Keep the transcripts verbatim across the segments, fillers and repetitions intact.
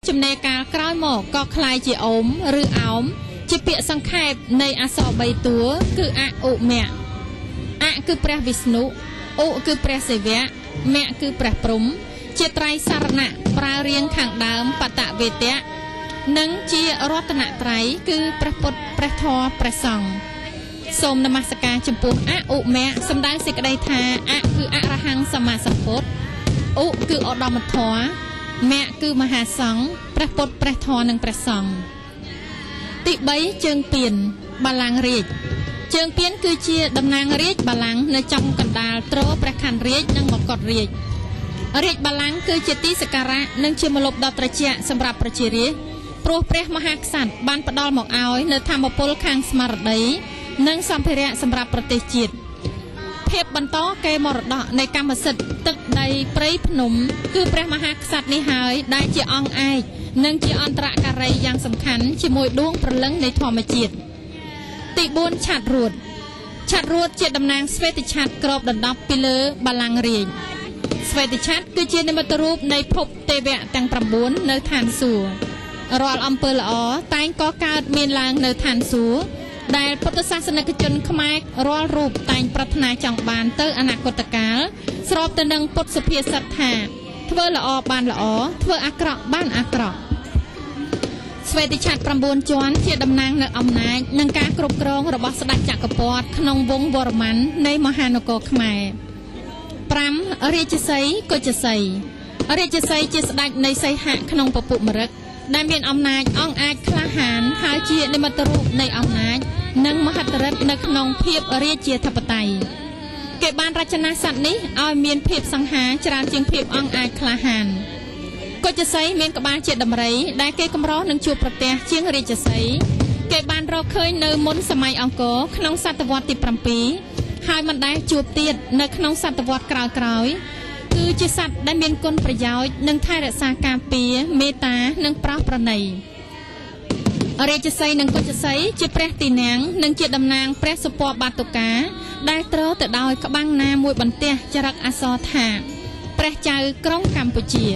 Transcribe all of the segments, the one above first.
ចំណេការក្រោយមកក៏คล้ายជាអូមឬអោមជាពាក្យសង្ខេបនៃអក្សរបីតួគឺអឧមៈអគឺព្រះវិស្ណុឧគឺព្រះសិវៈមៈគឺព្រះព្រំជាត្រៃសារណៈប្រើរៀងខាងដើមបតវេទៈនិងជារតនត្រ័យគឺព្រះពុទ្ធព្រះធម៌ព្រះសង្ឃសូមនមស្ការចំពោះអឧមៈសំដៅសេចក្តីថាអគឺអរហង្គសម្មាសម្ពុទ្ធឧគឺឧត្តមធម៌មៈគឺមហាសង្ឃព្រះពុទ្ធព្រះធម៌និងព្រះសង្ឃទីបីជើងពៀនបល្ល័ង្ករាជជើងពៀនគឺជាតំណាងរាជបល្ល័ង្កនៅចំកណ្ដាលទ្រព្រះខ័នរាជនិងមកុដរាជរាជបល្ល័ង្កគឺជាទីសក្ការៈនិងជាម្លប់ដ៏ត្រជាក់សម្រាប់ប្រជារាស្ត្រព្រោះព្រះមហាក្សត្របានផ្ដល់មកឲ្យនៅធម្មពលខាងស្មារតីនិងសម្ភារៈសម្រាប់ប្រទេសជាតិភាពបន្តកេរមរតកនៃកម្មសិទ្ធិទឹកដីព្រៃភ្នំគឺព្រះមហាក្សត្រនេះហើយដែលជាអង្គឯកនិងជាអន្តរការីយ៉ាងសំខាន់ជាមួយដួងព្រលឹងនៃធម្មជាតិទីបួនឆាត់រួតឆាត់រួតជាតំណាងស្វេតឆ័ត្រក្របដណ្ដប់ពីលើបល្ល័ង្ករាជស្វេតឆ័ត្រគឺជានិមិត្តរូបនៃភពទេវៈទាំងប្រាំបួននៅឋានសួគ៌រាល់អំពើល្អតែងក៏កើតមានឡើងនៅឋានសួគ៌ដែលពុទ្ធសាសនិកជនខ្មែររាល់រូបតែងប្រាថ្នាចង់បានទៅអនាគតកាលស្របទៅនឹងពុទ្ធសុភាសិតថាធ្វើល្អបានល្អធ្វើអាក្រក់បានអាក្រក់ស្វេតឆ័ត្រប្រាំបួនជាន់ជាតំណាងនៅអំណាចនិងការគ្រប់គ្រងរបស់ស្ដេចចក្រពត្តិក្នុងវង្សវរ្ម័ននៃមហានគរខ្មែរប្រាំរាជសីហ៍កុជសីហ៍រាជសីហ៍ជាស្ដេចនៃសីហៈក្នុងពពុមរឹកដែលមានអំណាចអង្អាចក្លាហានហើយជានិមិត្តរូបនៃអំណាចនិងមហិទ្ធិឫទ្ធិនៅក្នុងភាពរាជាធិបតេយ្យគេបានរចនាសត្វនេះឲ្យមានភាពសង្ហាច្រើនជាងភាពអង្អាចក្លាហានកុជសីហ៍មានក្បាលជាដំរីដែលគេកម្រនឹងជួបប្រទះជាងរាជសីហ៍គេបានរកឃើញនៅមុនសម័យអង្គរក្នុងសតវត្សទីប្រាំពីរហើយមិនដែលជួបទៀតនៅក្នុងសតវត្សក្រោយៗគឺជាសត្វដែលមានគុណប្រយោជន៍និងថែរក្សាការពារមេត្តានិងប្រោសប្រណីរាជសីហ៍និងកុជសីហ៍ជាព្រះទីនាំងនិងជាតំណាងព្រះសុពណ៌បាតុកាដែលទ្រទៅដោយក្បាំងណាមួយបន្ទះចរិតអក្សរថាព្រះចៅក្រុងកម្ពុជា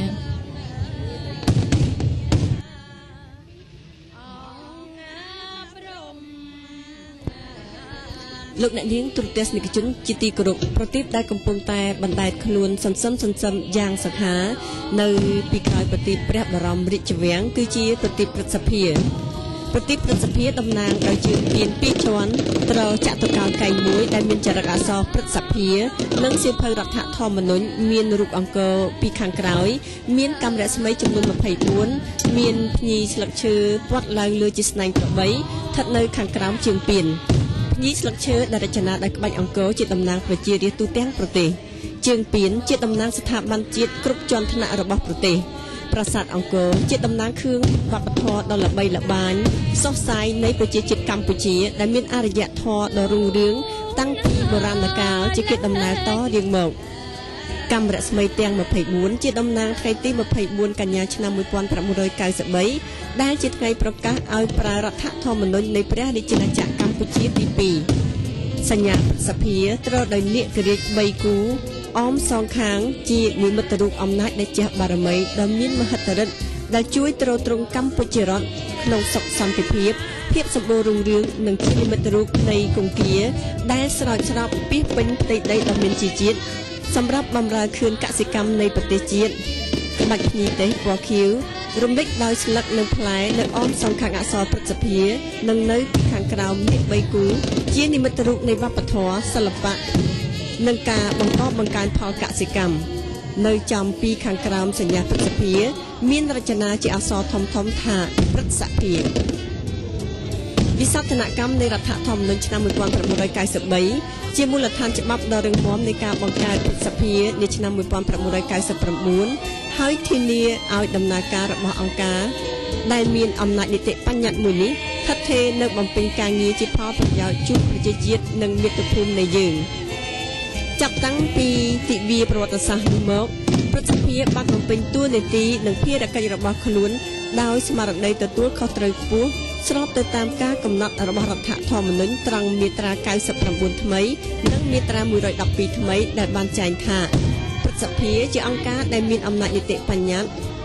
លោកអ្នកនាងទូរទស្សនិកជនជាទីគោរពប្រទីបដែលកំពុងតែបណ្ដែតខ្លួនសន្សំសន្សំយ៉ាងសង្ហានៅពីក្រោយប្រទីបព្រះបរមរាជវាំងគឺជាប្រទីបព្រឹទ្ធសភាប្រទីបព្រឹទ្ធសភាតំណាងដោយជើងពៀនពីរជាន់ត្រចតុកោណកែងមួយដែលមានចរិតអក្សរព្រឹទ្ធសភានិងសៀវភៅរដ្ឋធម្មនុញ្ញមានរូបអង្គរពីខាងក្រោយមានកាំរស្មីចំនួនម្ភៃបួនមានភ្ញីស្លឹកឈើព័ទ្ធឡើងលើជាស្នែងក្របីស្ថិតនៅខាងក្រោមជើងពៀនភ្ញីស្លឹកឈើដែលរចនាដោយក្បាច់អង្គរជាតំណាងប្រជារាស្ត្រទូទាំងប្រទេសជើងពៀនជាតំណាងស្ថាប័នជាតិគ្រប់ជាន់ថ្នាក់របស់ប្រទេសប្រាសាទអង្គរជាតំណាងគ្រឿងវប្បធម៌ដ៏ល្បីល្បាញសុសសាយនៃប្រជាជាតិកម្ពុជាដែលមានអរិយធម៌ដ៏រុងរឿងតាំងពីបុរាណកាលជាគេដំណើរតរៀងមកកាំរស្មីទាំងម្ភៃបួនជាតំណាងថ្ងៃទីម្ភៃបួនកញ្ញាឆ្នាំមួយពាន់ប្រាំរយកៅសិបបីដែលជាថ្ងៃប្រកាសឲ្យប្រើរដ្ឋធម្មនុញ្ញនៃព្រះរាជាណាចក្រកម្ពុជាទីពីរសញ្ញាសភាត្រូវដោយនាគរាជបីគូអមសងខាងជានិមិត្តរូបអំណាចដែលជះបារមីដ៏មានមហិទ្ធិឫទ្ធិដែលជួយទ្រទ្រង់កម្ពុជារដ្ឋក្នុងសុខសន្តិភាពភាពសម្បូររុងរឿងនិងជានិមិត្តរូបនៃគង្គាដែលស្រោចស្រពពីពេញផ្ទៃដីដ៏មានជីជាតិសម្រាប់បម្រើខឿនកសិកម្មនៃប្រទេសជាតិក្បាច់ភ្ញីទេសពណ៌ខៀវរំលេចដោយស្លឹកនិងផ្លែនៅអមសងខាងអក្សរព្រឹទ្ធសភានិងនៅខាងក្រោមនាគបីគូជានិមិត្តរូបនៃវប្បធម៌សិល្បៈនិងការបន្តបង្កើនផលកសិកម្មនៅចំពីខាងក្រោមសញ្ញាព្រឹទ្ធសភាមានរចនាជាអក្សរធំធំថាព្រឹទ្ធសភាវិសោធនកម្មនៃរដ្ឋធម្មនុញ្ញឆ្នាំមួយពាន់ប្រាំរយកៅសិបបីជាមូលដ្ឋានច្បាប់ដ៏រឹងមាំនៃការបង្កើតព្រឹទ្ធសភានាឆ្នាំមួយពាន់ប្រាំរយកៅសិបប្រាំបួនហើយធានាឲ្យដំណើរការរបស់អង្គការដែលមានអំណាចនីតិបញ្ញត្តិមួយនេះស្ថិតស្ថេរនៅបំពេញការងារជាផលប្រយោជន៍ជូនប្រជាជាតិនិងមាតុភូមិនៃយើងចាប់តាំងពីទិវាប្រវត្តិសាស្ត្រនេះមកព្រឹទ្ធសភាបានបំពេញតួនាទីនិងភារកិច្ចរបស់ខ្លួនដោយស្មារតីទទួលខុសត្រូវខ្ពស់ស្របទៅតាមការកំណត់របស់រដ្ឋធម្មនុញ្ញត្រង់មាត្រាកៅសិបប្រាំបួនថ្មីនិងមាត្រាមួយរយដប់ពីរថ្មីដែលបានចែងថាព្រឹទ្ធសភាជាអង្គការដែលមានអំណាចនីតិបញ្ញត្តិ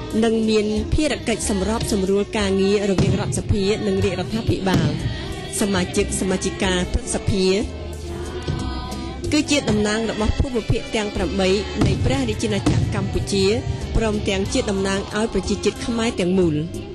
និងមានភារកិច្ចសម្របសម្រួលការងាររវាងរដ្ឋសភានិងរាជរដ្ឋាភិបាលសមាជិកសមាជិកាព្រឹទ្ធសភាគឺជាតំណាងរបស់ភូមិភាគទាំងប្រាំបីនៃព្រះរាជាណាចក្រកម្ពុជាព្រមទាំងជាតំណាងឲ្យប្រជាជាតិខ្មែរទាំងមូល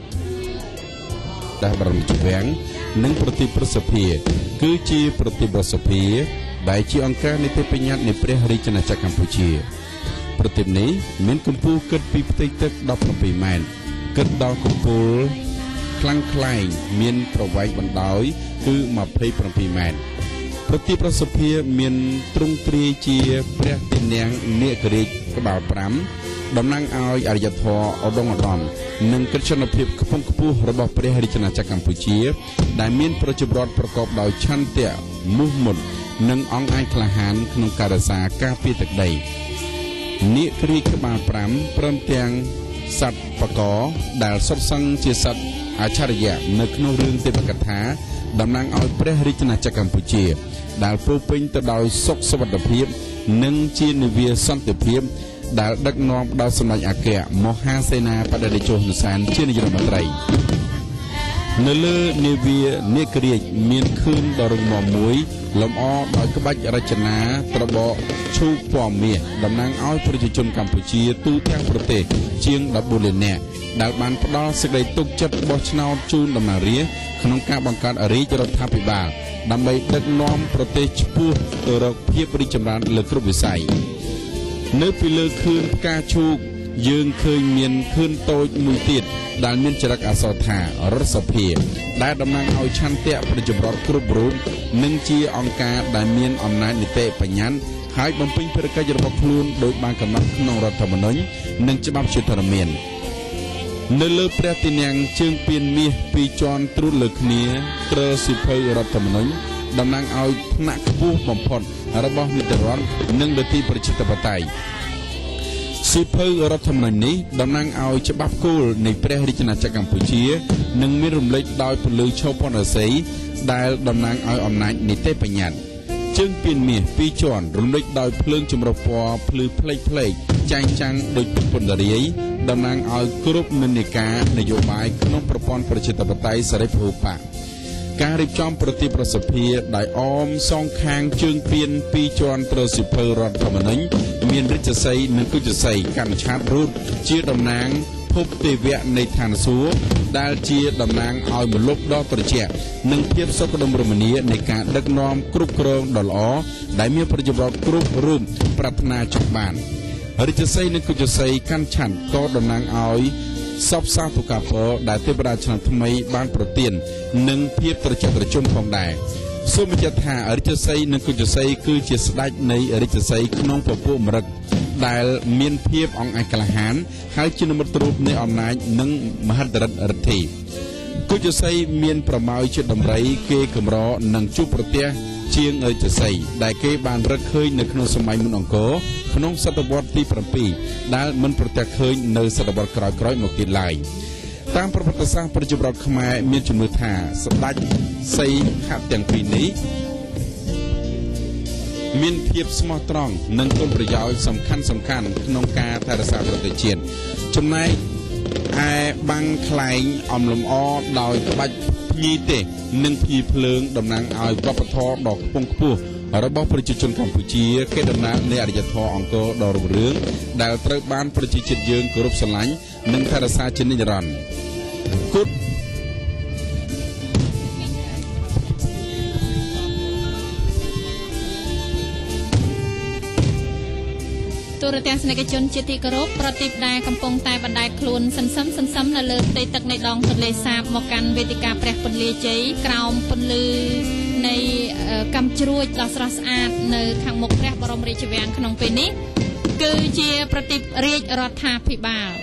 ដែលបរមរាជវាំងនិងប្រតិប្រសិទ្ធិគឺជាប្រតិប្រសិទ្ធិដែលជាអង្គការនីតិបញ្ញត្តិនៃព្រះរាជាណាចក្រកម្ពុជាប្រតិបនេះមានកម្ពស់គិតពីផ្ទៃទឹកដប់ប្រាំពីរម៉ែត្រគិតដល់កំពូលខ្លាំងខ្លែងមានប្រវែងបណ្ដោយគឺម្ភៃប្រាំពីរម៉ែត្រប្រតិប្រសិទ្ធិមានទ្រង់ទ្រាយជាព្រះទិនាងនាគរាជក្បាលប្រាំតំណាងឲ្យអរិយធម៌ឧត្តមឧត្តមនិងកិត្តិយសភាពខ្ពង់ខ្ពស់របស់ព្រះរាជាណាចក្រកម្ពុជាដែលមានប្រជាពលរដ្ឋប្រកបដោយឆន្ទៈមោះមុតនិងអង្អាចក្លាហានក្នុងការរក្សាការពារទឹកដីនាគរាជក្បាលប្រាំព្រមទាំងសត្វបកដែលសុទ្ធសឹងជាសត្វអច្ឆរិយៈនៅក្នុងរឿងទេពកថាតំណាងឲ្យព្រះរាជាណាចក្រកម្ពុជាដែលពោពេញទៅដោយសុខសុវត្ថិភាពនិងជានាវាសន្តិភាពដែលដឹកនាំដោយសម្ដេចអគ្គមហាសេនាបតីតេជោហ៊ុនសែនជានាយករដ្ឋមន្ត្រីនៅលើនាវានាគរាជមានខឿនដ៏រឹងមាំមួយលម្អដោយក្បាច់រចនាត្របកឈូកពណ៌មាសតំណាងឲ្យប្រជាជនកម្ពុជាទូទាំងប្រទេសជាងដប់បួនលាននាក់ដែលបានផ្ដល់សេចក្តីទុកចិត្តបោះឆ្នោតជូនតំណាងរាស្ត្រក្នុងការបង្កើតរាជរដ្ឋាភិបាលដើម្បីដឹកនាំប្រទេសឆ្ពោះទៅរកភាពរីកចម្រើនលើគ្រប់វិស័យនៅពីលើខឿនផ្កាឈូកយើងឃើញមានខឿនតូចមួយទៀតដែលមានចរិតអក្សរថារដ្ឋសភាដែលតំណាងឲ្យឆន្ទៈប្រជាពលរដ្ឋគ្រប់រូបនិងជាអង្គការដែលមានអំណាចនីតិបញ្ញត្តិហើយបំពេញភារកិច្ចរបស់ខ្លួនដោយបានកំណត់ក្នុងរដ្ឋធម្មនុញ្ញនិងច្បាប់ជាធរមាននៅលើព្រះទីនាំងជើងពៀនមាសពីរជាន់ត្រួតលើគ្នាត្រើសិភៅរដ្ឋធម្មនុញ្ញតំណាងឲ្យថ្នាក់ខ្ពស់បំផុតរបស់នីតិរដ្ឋនិងលទ្ធិប្រជាធិបតេយ្យសិភៅរដ្ឋធម្មនុញ្ញនេះតំណាងឲ្យច្បាប់គោលនៃព្រះរាជាណាចក្រកម្ពុជានិងមានរំលេចដោយពលឺឆោផនរស័យដែលតំណាងឲ្យអំណាចនីតិបញ្ញត្តិជើងពៀនមាសពីរជាន់រំលេចដោយភ្លើងចម្រុះពណ៌ភ្លឺផ្លេកផ្លេកចែងចាំងដោយពន្ធរាយតំណាងឲ្យគ្រប់និន្នាការនយោបាយក្នុងប្រព័ន្ធប្រជាធិបតេយ្យសេរីពហុបកការរៀបចំប្រតិប្រសិទ្ធិដោយអមសងខាងជើងពៀនពីរជាន់ត្រូវសិភៅរដ្ឋធម្មនុញ្ញមានរាជសីនិងគុជសីកាន់ឆាតរូតជាតំណាងភពទេវៈនៃឋានសួគ៌ដែលជាតំណាងឲ្យមលុបដ៏ត្រជាក់និងភាពសុខដុមរមនានៃការដឹកនាំគ្រប់គ្រងដ៏ល្អដែលមានប្រជាពលរដ្ឋគ្រប់រូបប្រាថ្នាចង់បានរាជសីនិងគុជសីកាន់ឆាន់ក៏តំណាងឲ្យសពសាទុកាពរដែលទេវតាឆ្នាំថ្មីបានប្រទាននិងភាពត្រជាក់ត្រជុំផងដែរសូមបញ្ជាក់ថារាជសីនិងគុជសីគឺជាស្ដេចនៃរាជសីក្នុងពពួកមរឹកដែលមានភាពអង្អាចក្លាហានហើយជានិមិត្តរូបនៃអំណាចនិងមហិទ្ធិឫទ្ធិឫទ្ធិគុជសីមានប្រម៉ោយជាដំរីគេកម្រនិងជួបប្រទះជាងរាជសីដែលគេបានរកឃើញនៅក្នុងសម័យមុនអង្គរក្នុងសតវត្សទីbảyដែលមិនប្រទះឃើញនៅសតវត្សក្រោយៗមកទៀតឡើយតាមប្រវត្តិសាស្ត្រប្រជាពលរដ្ឋខ្មែរមានជំនឿថាស្ដេចសីហៈទាំងពីរនេះមានភាពស្មោះត្រង់និងគុណប្រយោជន៍សំខាន់សំខាន់ក្នុងការថែរក្សាប្រទេសជាតិចំណែកឯបាំងខ្លែងអំលំអដោយក្បាច់ភ្ញីទេសនិងភ្ញីភ្លើងតំណាងឲ្យវប្បធម៌ដ៏ខ្ពង់ខ្ពស់របស់ប្រជាជនកម្ពុជាគេតំណាងនៃអរិយធម៌អង្គរដ៏រុងរឿងដែលត្រូវបានប្រជាជាតិយើងគោរពស្រឡាញ់និងថែរក្សាជានិច្ចគុតទូរទស្សនិកជនជាទីគោរពប្រតិបត្តិដែលកំពុងតែបណ្ដែតខ្លួនសន្សឹមសន្សឹមនៅលើផ្ទៃទឹកនៃដងទន្លេសាបមកកាន់វេទិកាព្រះពន្លាជ័យក្រោមពន្លឺនៃកម្មជ្រួចដ៏ស្រស់ស្អាតនៅខាងមុខព្រះបរមរាជវាំងក្នុងពេលនេះគឺជាប្រតិបត្តិរាជរដ្ឋាភិបាល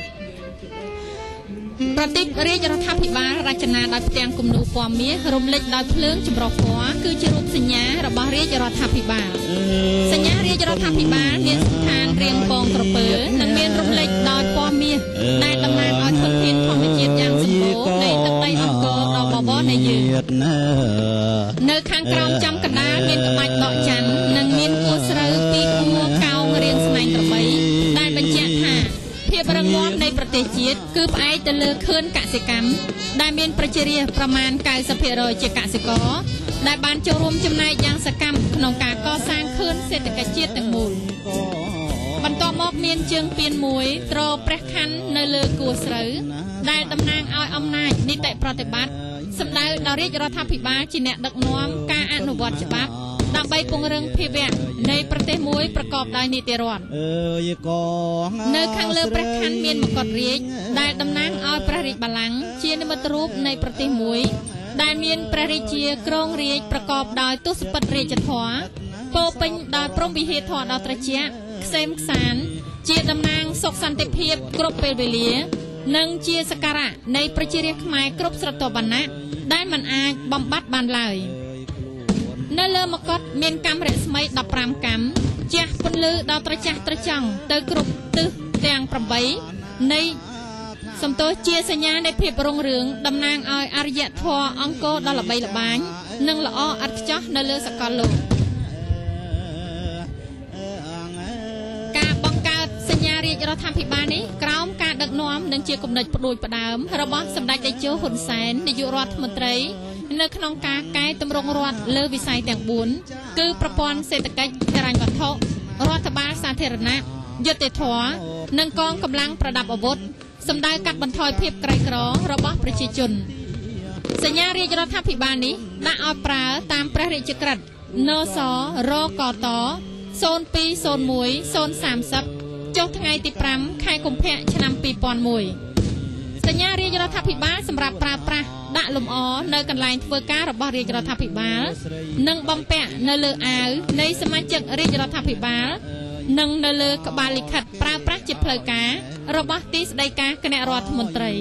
ប្រតិបត្តិរាជរដ្ឋាភិបាលរចនាដោយផ្ទាំងគំនូរពណ៌មាសរំលេចដោយភ្លើងចម្រុះពណ៌គឺជារូបសញ្ញារបស់រាជរដ្ឋាភិបាលសញ្ញារាជរដ្ឋាភិបាលមានស្ថានរាងពងក្រពើនិងមានរំលេចដោយពណ៌មាសដែលតំណាងឲ្យធនធានធម្មជាតិយ៉ាងសម្បូរនៃទឹកដីអង្គរដ៏បវរនៃយើងនៅខាងក្រោមចំកណ្ដាលមានក្បាច់ដកច័ន្ទនិងមានគួរស្រូវពីខួរកោងរាងស្នែងក្របីដែលបញ្ជាក់ថាភាពរឹងមាំនៃប្រទេសជាតិជាតិគឺផ្អែកទៅលើខឿនកសិកម្មដែលមានប្រជារាស្ត្រប្រមាណ 九十ភាគរយ ជាកសិករដែលបានចូលរួមចំណែកយ៉ាងសកម្មក្នុងការកសាងខឿនសេដ្ឋកិច្ចជាតិទាំងមូលបន្ទាប់មកមានជើងពៀនមួយទ្រព្រះខ័ននៅលើគួរស្រូវដែលតំណាងឲ្យអំណាចនីតិប្រតិបត្តិសម្ដៅដល់រាជរដ្ឋាភិបាលជាអ្នកដឹកនាំការអនុវត្តច្បាប់ដើម្បីពង្រឹងភាពនៃប្រទេសមួយប្រកបដោយនីតិរដ្ឋនៅខាងលើព្រះខ័នមានមកុដរាជដែលតំណាងឲ្យព្រះរាជបល្ល័ង្កជានិមិត្តរូបនៃប្រទេសមួយដែលមានព្រះរាជាគ្រងរាជប្រកបដោយទសពិធរាជធម៌ពោពេញដោយព្រហ្មវិហារធម៌ដ៏ត្រជាក់ក្សេមក្សានជាតំណាងសុខសន្តិភាពគ្រប់ពេលវេលានិងជាសក្ការៈនៃប្រជារាស្ត្រខ្មែរគ្រប់ស្រទាប់វណ្ណៈដែលមិនអាចបំបត្តិបានឡើយនៅលើមកុដមានកាំរស្មីដប់ប្រាំកាំជះពន្លឺដល់ត្រចះត្រចង់ទៅគ្រប់ទិសទាំងប្រាំបីនៃសំទោសជាសញ្ញានៃភាពរុងរឿងតំណាងឲ្យអរិយធម៌អង្គរដ៏ល្បីល្បាញនិងល្អឥតខ្ចោះនៅលើសកលលោកការបង្កើតសញ្ញារាជរដ្ឋាភិបាលនេះក្រោមការដឹកនាំនិងជាគំនិតផ្ដួចផ្ដើមរបស់សម្ដេចតេជោហ៊ុនសែននាយករដ្ឋមន្ត្រីនៅក្នុងការកែតម្រង់រដ្ឋលើវិស័យទាំងបួនគឺប្រព័ន្ធសេដ្ឋកិច្ចហិរញ្ញវត្ថុរដ្ឋបាលសាធារណៈយុត្តិធម៌និងកងកម្លាំងប្រដាប់អាវុធសម្ដៅកាត់បន្ថយភាពក្រីក្ររបស់ប្រជាជនសញ្ញារាជរដ្ឋាភិបាលនេះដាក់ឲ្យប្រើតាមព្រះរាជក្រឹត្យ នស រ ក ត ศูนย์ ពីរ ศูนย์ មួយ ศูนย์ สามสิบ ចុះថ្ងៃទីប្រាំខែកុម្ភៈឆ្នាំពីរពាន់មួយសញ្ញារាជរដ្ឋាភិបាលសម្រាប់ប្រើប្រាស់ដាក់លម្អនៅកន្លែងធ្វើការរបស់រាជរដ្ឋាភិបាលនិងបំពាក់នៅលើអាវនៃសមាជិករាជរដ្ឋាភិបាលនិងនៅលើក្បាលលិខិតប្រើប្រាស់ជាផ្លូវការរបស់ទីស្តីការគណៈរដ្ឋមន្ត្រី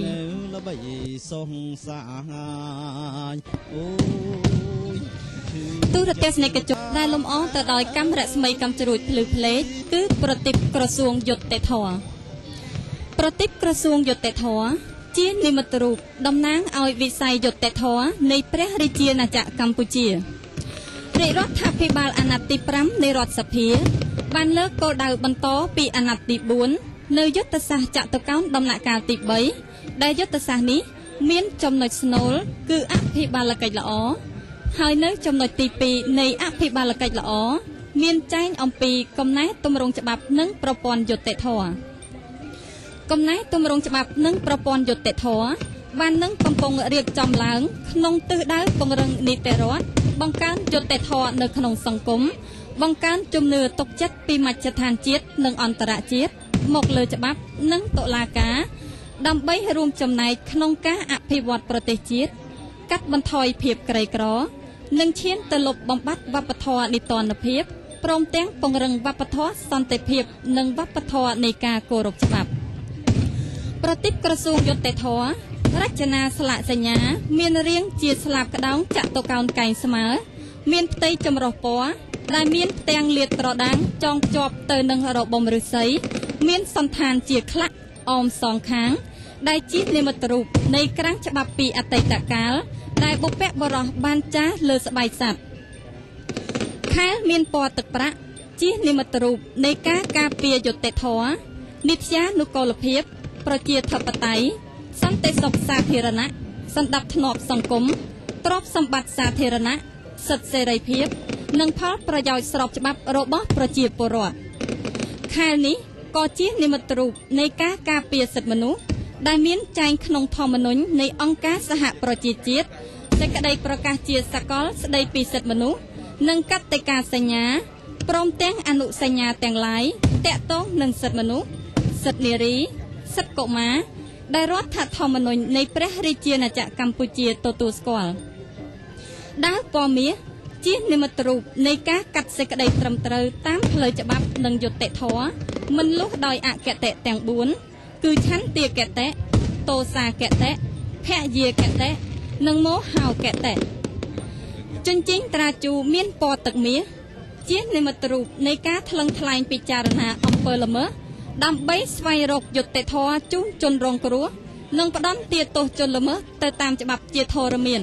ទូរទស្សនិកជនដែលលម្អទៅដោយកាំរស្មីកាំជ្រួចភ្លឺផ្លេកគឺប្រតិបក្រសួងយុត្តិធម៌ប្រតិបក្រសួងយុត្តិធម៌ជានិមិត្តរូបតំណាងឲ្យវិស័យយុត្តិធម៌នៃព្រះរាជាណាចក្រកម្ពុជារាជរដ្ឋាភិបាលអាណត្តិទីប្រាំនៃរដ្ឋសភាបានលើកគោលដៅបន្តពីអាណត្តិទីបួននៅយុទ្ធសាស្ត្រចតុកោណដំណាក់កាលទីបីដែលយុទ្ធសាស្ត្រនេះមានចំណុចស្នូលគឺអភិបាលកិច្ចល្អហើយនៅចំណុចទីពីរនៃអភិបាលកិច្ចល្អមានចែងអំពីកំណែទម្រង់ច្បាប់និងប្រព័ន្ធយុត្តិធម៌កំណែទម្រង់ច្បាប់និងប្រព័ន្ធយុត្តិធម៌បាននឹងកំពុងរៀបចំឡើងក្នុងទិសដៅពង្រឹងនីតិរដ្ឋបង្កើនយុត្តិធម៌នៅក្នុងសង្គមបង្កើនជំនឿទុកចិត្តពីមជ្ឈដ្ឋានជាតិនិងអន្តរជាតិមកលើច្បាប់និងតុលាការដើម្បីរួមចំណែកក្នុងការអភិវឌ្ឍប្រទេសជាតិកាត់បន្ថយភាពក្រីក្រនិងឈានទៅលុបបំបាត់វប្បធម៌នីតិរដ្ឋភាពព្រមទាំងពង្រឹងវប្បធម៌សន្តិភាពនិងវប្បធម៌នៃការគោរពច្បាប់ប្រតិបក្រសួងយុត្តិធម៌រចនាស្លាកសញ្ញាមានរាងជាស្លាបក្តោងចតុកោណកែងស្មើមានផ្ទៃចម្រុះពណ៌ដែលមានផ្ទាំងលាតត្រដាងចងភ្ជាប់ទៅនឹងរបងឫស្សីមានសន្តានជាខ្លះអមសងខាងដែលជានិមិត្តរូបនៃក្រាំងច្បាប់ពីអតីតកាលដែលបុព្វបុរសបានចាស់លើស្បែកសត្វខែលមានពណ៌ទឹកប្រាក់ជានិមិត្តរូបនៃការការពារយុត្តិធម៌និត្យានុកូលភាពប្រជាធិបតេយ្យសន្តិសុខសាធារណៈសណ្ដាប់ធ្នាប់សង្គមទ្រព្យសម្បត្តិសាធារណៈសិទ្ធិសេរីភាពនិងផលប្រយោជន៍ស្របច្បាប់របស់ប្រជាពលរដ្ឋខែលនេះក៏ជានិមិត្តរូបនៃការការពារសិទ្ធិមនុស្សដែលមានចែងក្នុងធម្មនុញ្ញនៃអង្គការសហប្រជាជាតិសេចក្តីប្រកាសជាសកលស្តីពីសិទ្ធិមនុស្សនិងកតិកាសញ្ញាព្រមទាំងអនុសញ្ញាទាំងឡាយតាក់ទងនឹងសិទ្ធិមនុស្សសិទ្ធិនារីសិទ្ធិកុមារដែលរដ្ឋធម្មនុញ្ញនៃព្រះរាជាណាចក្រកម្ពុជាទទួលស្គាល់ដាវពណ៌មាសជានិមិត្តរូបនៃការកាត់សេចក្តីត្រឹមត្រូវតាមផ្លូវច្បាប់និងយុត្តិធម៌មិនលុះដោយអគតិទាំងបួនគឺឆន្ទាគតិទោសាគតិភយាគតិនិងមោហោគតិជញ្ជីងត្រាជូមានពណ៌ទឹកមាសជានិមិត្តរូបនៃការថ្លឹងថ្លែងពិចារណាអំពើល្មើសដើម្បីស្វែងរកយុត្តិធម៌ជូនជនរងគ្រោះនិងផ្ដន្ទាទោសជនល្មើសទៅតាមច្បាប់ជាធរមាន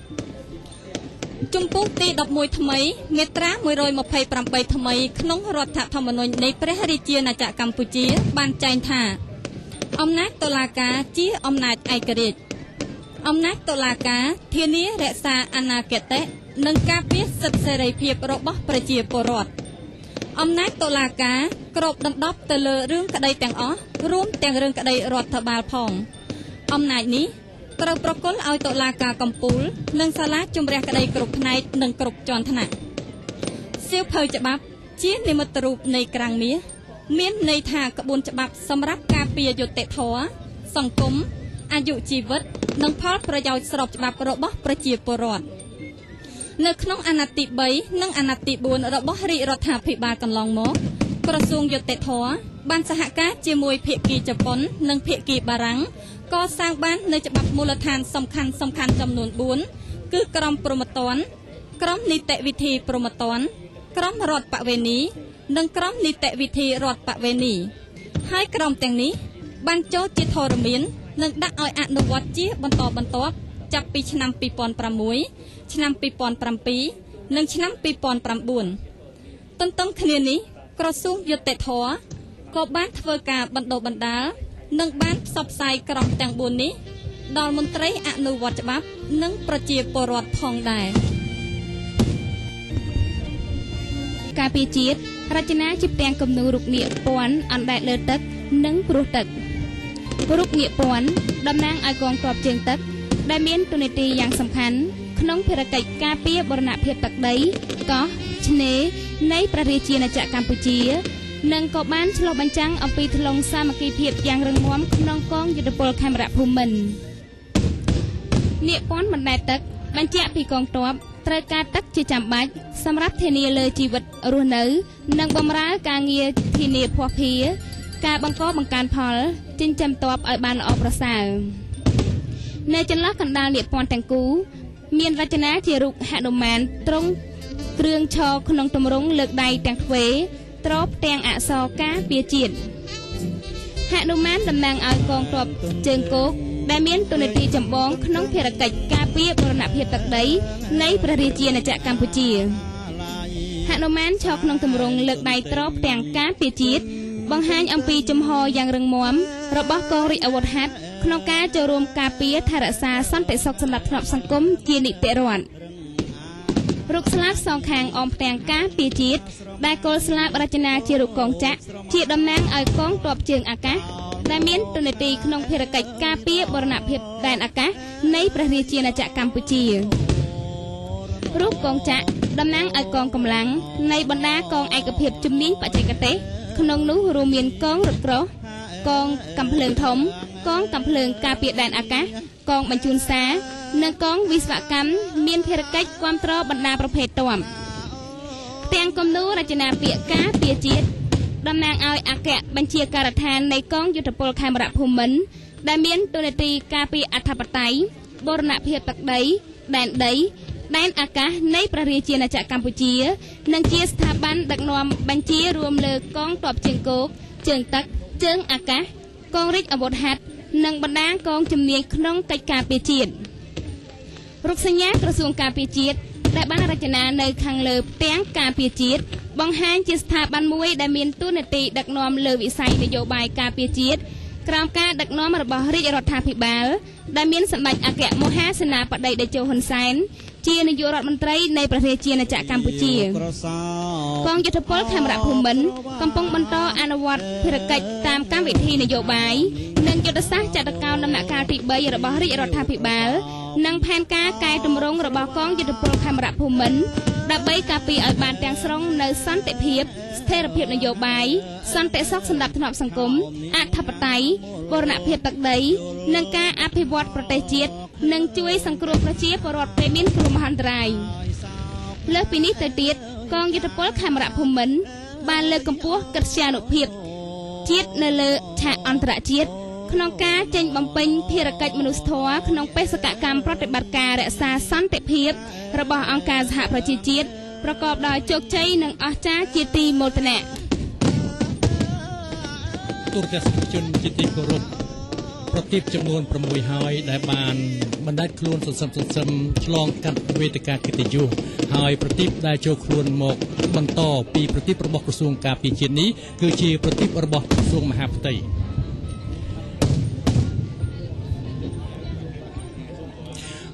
ជំពូកទីដប់មួយថ្មីមាត្រាមួយរយម្ភៃប្រាំបីថ្មីក្នុងរដ្ឋធម្មនុញ្ញនៃព្រះរាជាណាចក្រកម្ពុជាបានចែងថាអំណាចតុលាការជាអំណាចឯករាជ្យអំណាចតុលាការធានារក្សាអនាគតនិងការពារសិទ្ធិសេរីភាពរបស់ប្រជាពលរដ្ឋអំណាចតុលាការគ្របដណ្ដប់ទៅលើរឿងក្តីទាំងអស់រួមទាំងរឿងក្តីរដ្ឋបាលផងអំណាចនេះត្រូវប្រគល់ឲ្យតុលាការកំពូលនិងសាលាជម្រះក្តីគ្រប់ផ្នែកនិងគ្រប់ជាន់ថ្នាក់សៀវភៅច្បាប់ជានិមិត្តរូបនៃក្រាំងមាសមានន័យថាក្បួនច្បាប់សម្រាប់ការពារយុត្តិធម៌សង្គមអាយុជីវិតនិងផលប្រយោជន៍ស្របច្បាប់របស់ប្រជាពលរដ្ឋនៅក្នុងអាណត្តិទីបីនិងអាណត្តិទីបួនរបស់រាជរដ្ឋាភិបាលកន្លងមកក្រសួងយុត្តិធម៌បានសហការជាមួយភាគីជប៉ុននិងភាគីបារាំងកសាងបាននូវច្បាប់មូលដ្ឋានសំខាន់សំខាន់ចំនួនបួនគឺក្រមព្រហ្មទណ្ឌក្រមនីតិវិធីព្រហ្មទណ្ឌក្រមរដ្ឋបវេនីនិងក្រមនីតិវិធីរដ្ឋបវេនីហើយក្រមទាំងនេះបានចូលជាធរមាននិងដាក់ឲ្យអនុវត្តជាបន្តបន្ទាប់ចាប់ពីឆ្នាំពីរពាន់ប្រាំមួយឆ្នាំពីរពាន់ប្រាំពីរនិងឆ្នាំពីរពាន់ប្រាំបួនទន្ទឹមគ្នានេះក្រសួងយុត្តិធម៌ក៏បានធ្វើការបណ្ដុះបណ្ដាលនិងបានផ្សព្វផ្សាយក្រមទាំងបួននេះដល់មន្ត្រីអនុវត្តច្បាប់និងប្រជាពលរដ្ឋផងដែរការពារជាតិរចនាជាផ្ទាំងគំនូររូបនាគពន្ធអណ្ដែតលើទឹកនិងព្រោះទឹករូបនាគពន្ធតំណាងឲ្យកងទ័ពជើងទឹកដែលមានតួនាទីយ៉ាងសំខាន់ក្នុងភារកិច្ចការពារបូរណភាពទឹកដីកោះឆ្នេរនៃព្រះរាជាណាចក្រកម្ពុជានិងក៏បានឆ្លុះបញ្ចាំងអំពីថ្លុងសាមគ្គីភាពយ៉ាងរឹងមាំក្នុងកងយុទ្ធពលខេមរភូមិន្ទនាគពន្ធបណ្ដែតទឹកបញ្ជាក់ពីកងទ័ពត្រូវការទឹកជាចាំបាច់សម្រាប់ធានាលើជីវិតរស់នៅនិងបម្រើការងារធានាភស្តុភារការបង្កបង្កើនផលចិញ្ចឹមទ័ពឲ្យបានល្អប្រសើរនៅចន្លោះកណ្ដាលនាគពន្ធទាំងគូមានរចនាជារូបហនុមានទ្រង់គ្រឿងឈរក្នុងទម្រង់លើកដៃទាំងទ្វេទ្របទាំងអក្សរការពារជាតិហនុមានតំណាងឲ្យកងទ័ពជើងគោកដែលមានតួនាទីចម្បងក្នុងភារកិច្ចការពារបូរណភាពទឹកដីនៃព្រះរាជាណាចក្រកម្ពុជាហនុមានឈរក្នុងទម្រង់លើកដៃទ្របទាំងការពារជាតិបង្ហាញអំពីជំហរយ៉ាងរឹងមាំរបស់កងរាជអាវុធហត្ថក្នុងការចូលរួមការពារថែរក្សាសន្តិសុខសម្រាប់ធ្នាប់សង្គមជានីតិរដ្ឋរូបស្លាបសងខាងអមផ្ទាំងការពារជាតិដែលគល់ស្លាបរចនាជារូបកងចក្រជាតំណាងឲ្យកងទ័ពជើងអាកាសដែលមានតួនាទីក្នុងភារកិច្ចការពារបូរណភាពដែនអាកាសនៃព្រះរាជាណាចក្រកម្ពុជារូបកងចក្រតំណាងឲ្យកងកម្លាំងនៃបណ្ដាកងឯកភាពជំនាញបច្ចេកទេសក្នុងនោះរួមមានកងរថក្រោះកងកាំភ្លើងធំកងកាំភ្លើងការពារដែនអាកាសកងបញ្ជូនសារនិងកងវិស្វកម្មមានភារកិច្ចគាំទ្របណ្ដាប្រភេទទ័ពទាំងគំនូររចនាពាក្យការពារជាតិតំណាងឲ្យអគ្គបញ្ជាការដ្ឋាននៃកងយុទ្ធពលខេមរភូមិន្ទដែលមានតួនាទីការពារអធិបតេយ្យបូរណភាពទឹកដីដែនដីដែនអាកាសនៃព្រះរាជាណាចក្រកម្ពុជានិងជាស្ថាប័នដឹកនាំបញ្ជារួមលើកងទ័ពជើងគោកជើងទឹកជើងអាកាសកងរាជអាវុធហត្ថនិងបណ្ដាកងជំនាញក្នុងកិច្ចការពារជាតិរូបសញ្ញាក្រសួងការពារជាតិដែលបានរចនានៅខាងលើផ្ទាំងការពារជាតិបង្ហាញជាស្ថាប័នមួយដែលមានតួនាទីដឹកនាំលើវិស័យនយោបាយការពារជាតិក្រោមការដឹកនាំរបស់រាជរដ្ឋាភិបាលដែលមានសម្ដេចអគ្គមហាសេនាបតីតេជោហ៊ុនសែនជានាយករដ្ឋមន្ត្រីនៃព្រះរាជាណាចក្រកម្ពុជាកងយុទ្ធពលខេមរភូមិន្ទកំពុងបន្តអនុវត្តភារកិច្ចតាមកម្មវិធីនយោបាយនិងយុទ្ធសាស្ត្រចតុកោណដំណាក់កាលទីបីរបស់រាជរដ្ឋាភិបាលនិងផែនការកែតម្រង់របស់កងយុទ្ធពលខេមរភូមិន្ទដើម្បីការពារឲ្យបានទាំងស្រុងនៅសន្តិភាពស្ថិរភាពនយោបាយសន្តិសុខសម្រាប់ធ្នាប់សង្គមអធិបតេយ្យបូរណភាពទឹកដីនិងការអភិវឌ្ឍប្រទេសជាតិនិងជួយសង្គ្រោះប្រជាពលរដ្ឋពេលមានគ្រោះមហន្តរាយលើសពីនេះទៅទៀតកងយុទ្ធពលខេមរភូមិន្ទបានលើកកម្ពស់កិត្យានុភាពជាតិនៅលើឆាកអន្តរជាតិក្នុងការចេញបំពេញភារកិច្ចមនុស្សធម៌ក្នុងបេសកកម្មប្រតិបត្តិការរក្សាសន្តិភាពរបស់អង្គការសហប្រជាជាតិប្រកបដោយជោគជ័យនិងអស្ចារ្យជាទីមោទនៈទូរទស្សនិកជនជាទីគោរពប្រទីបចំនួនប្រាំមួយហើយដែលបានបណ្ដាច់ខ្លួនសន្សំសន្សំឆ្លងកាត់វេទិកាកិត្តិយសហើយប្រទីបដែលចូលខ្លួនមកបន្តពីប្រទីបរបស់ក្រសួងការពារជាតិនេះគឺជាប្រទីបរបស់ក្រសួងមហាផ្ទៃ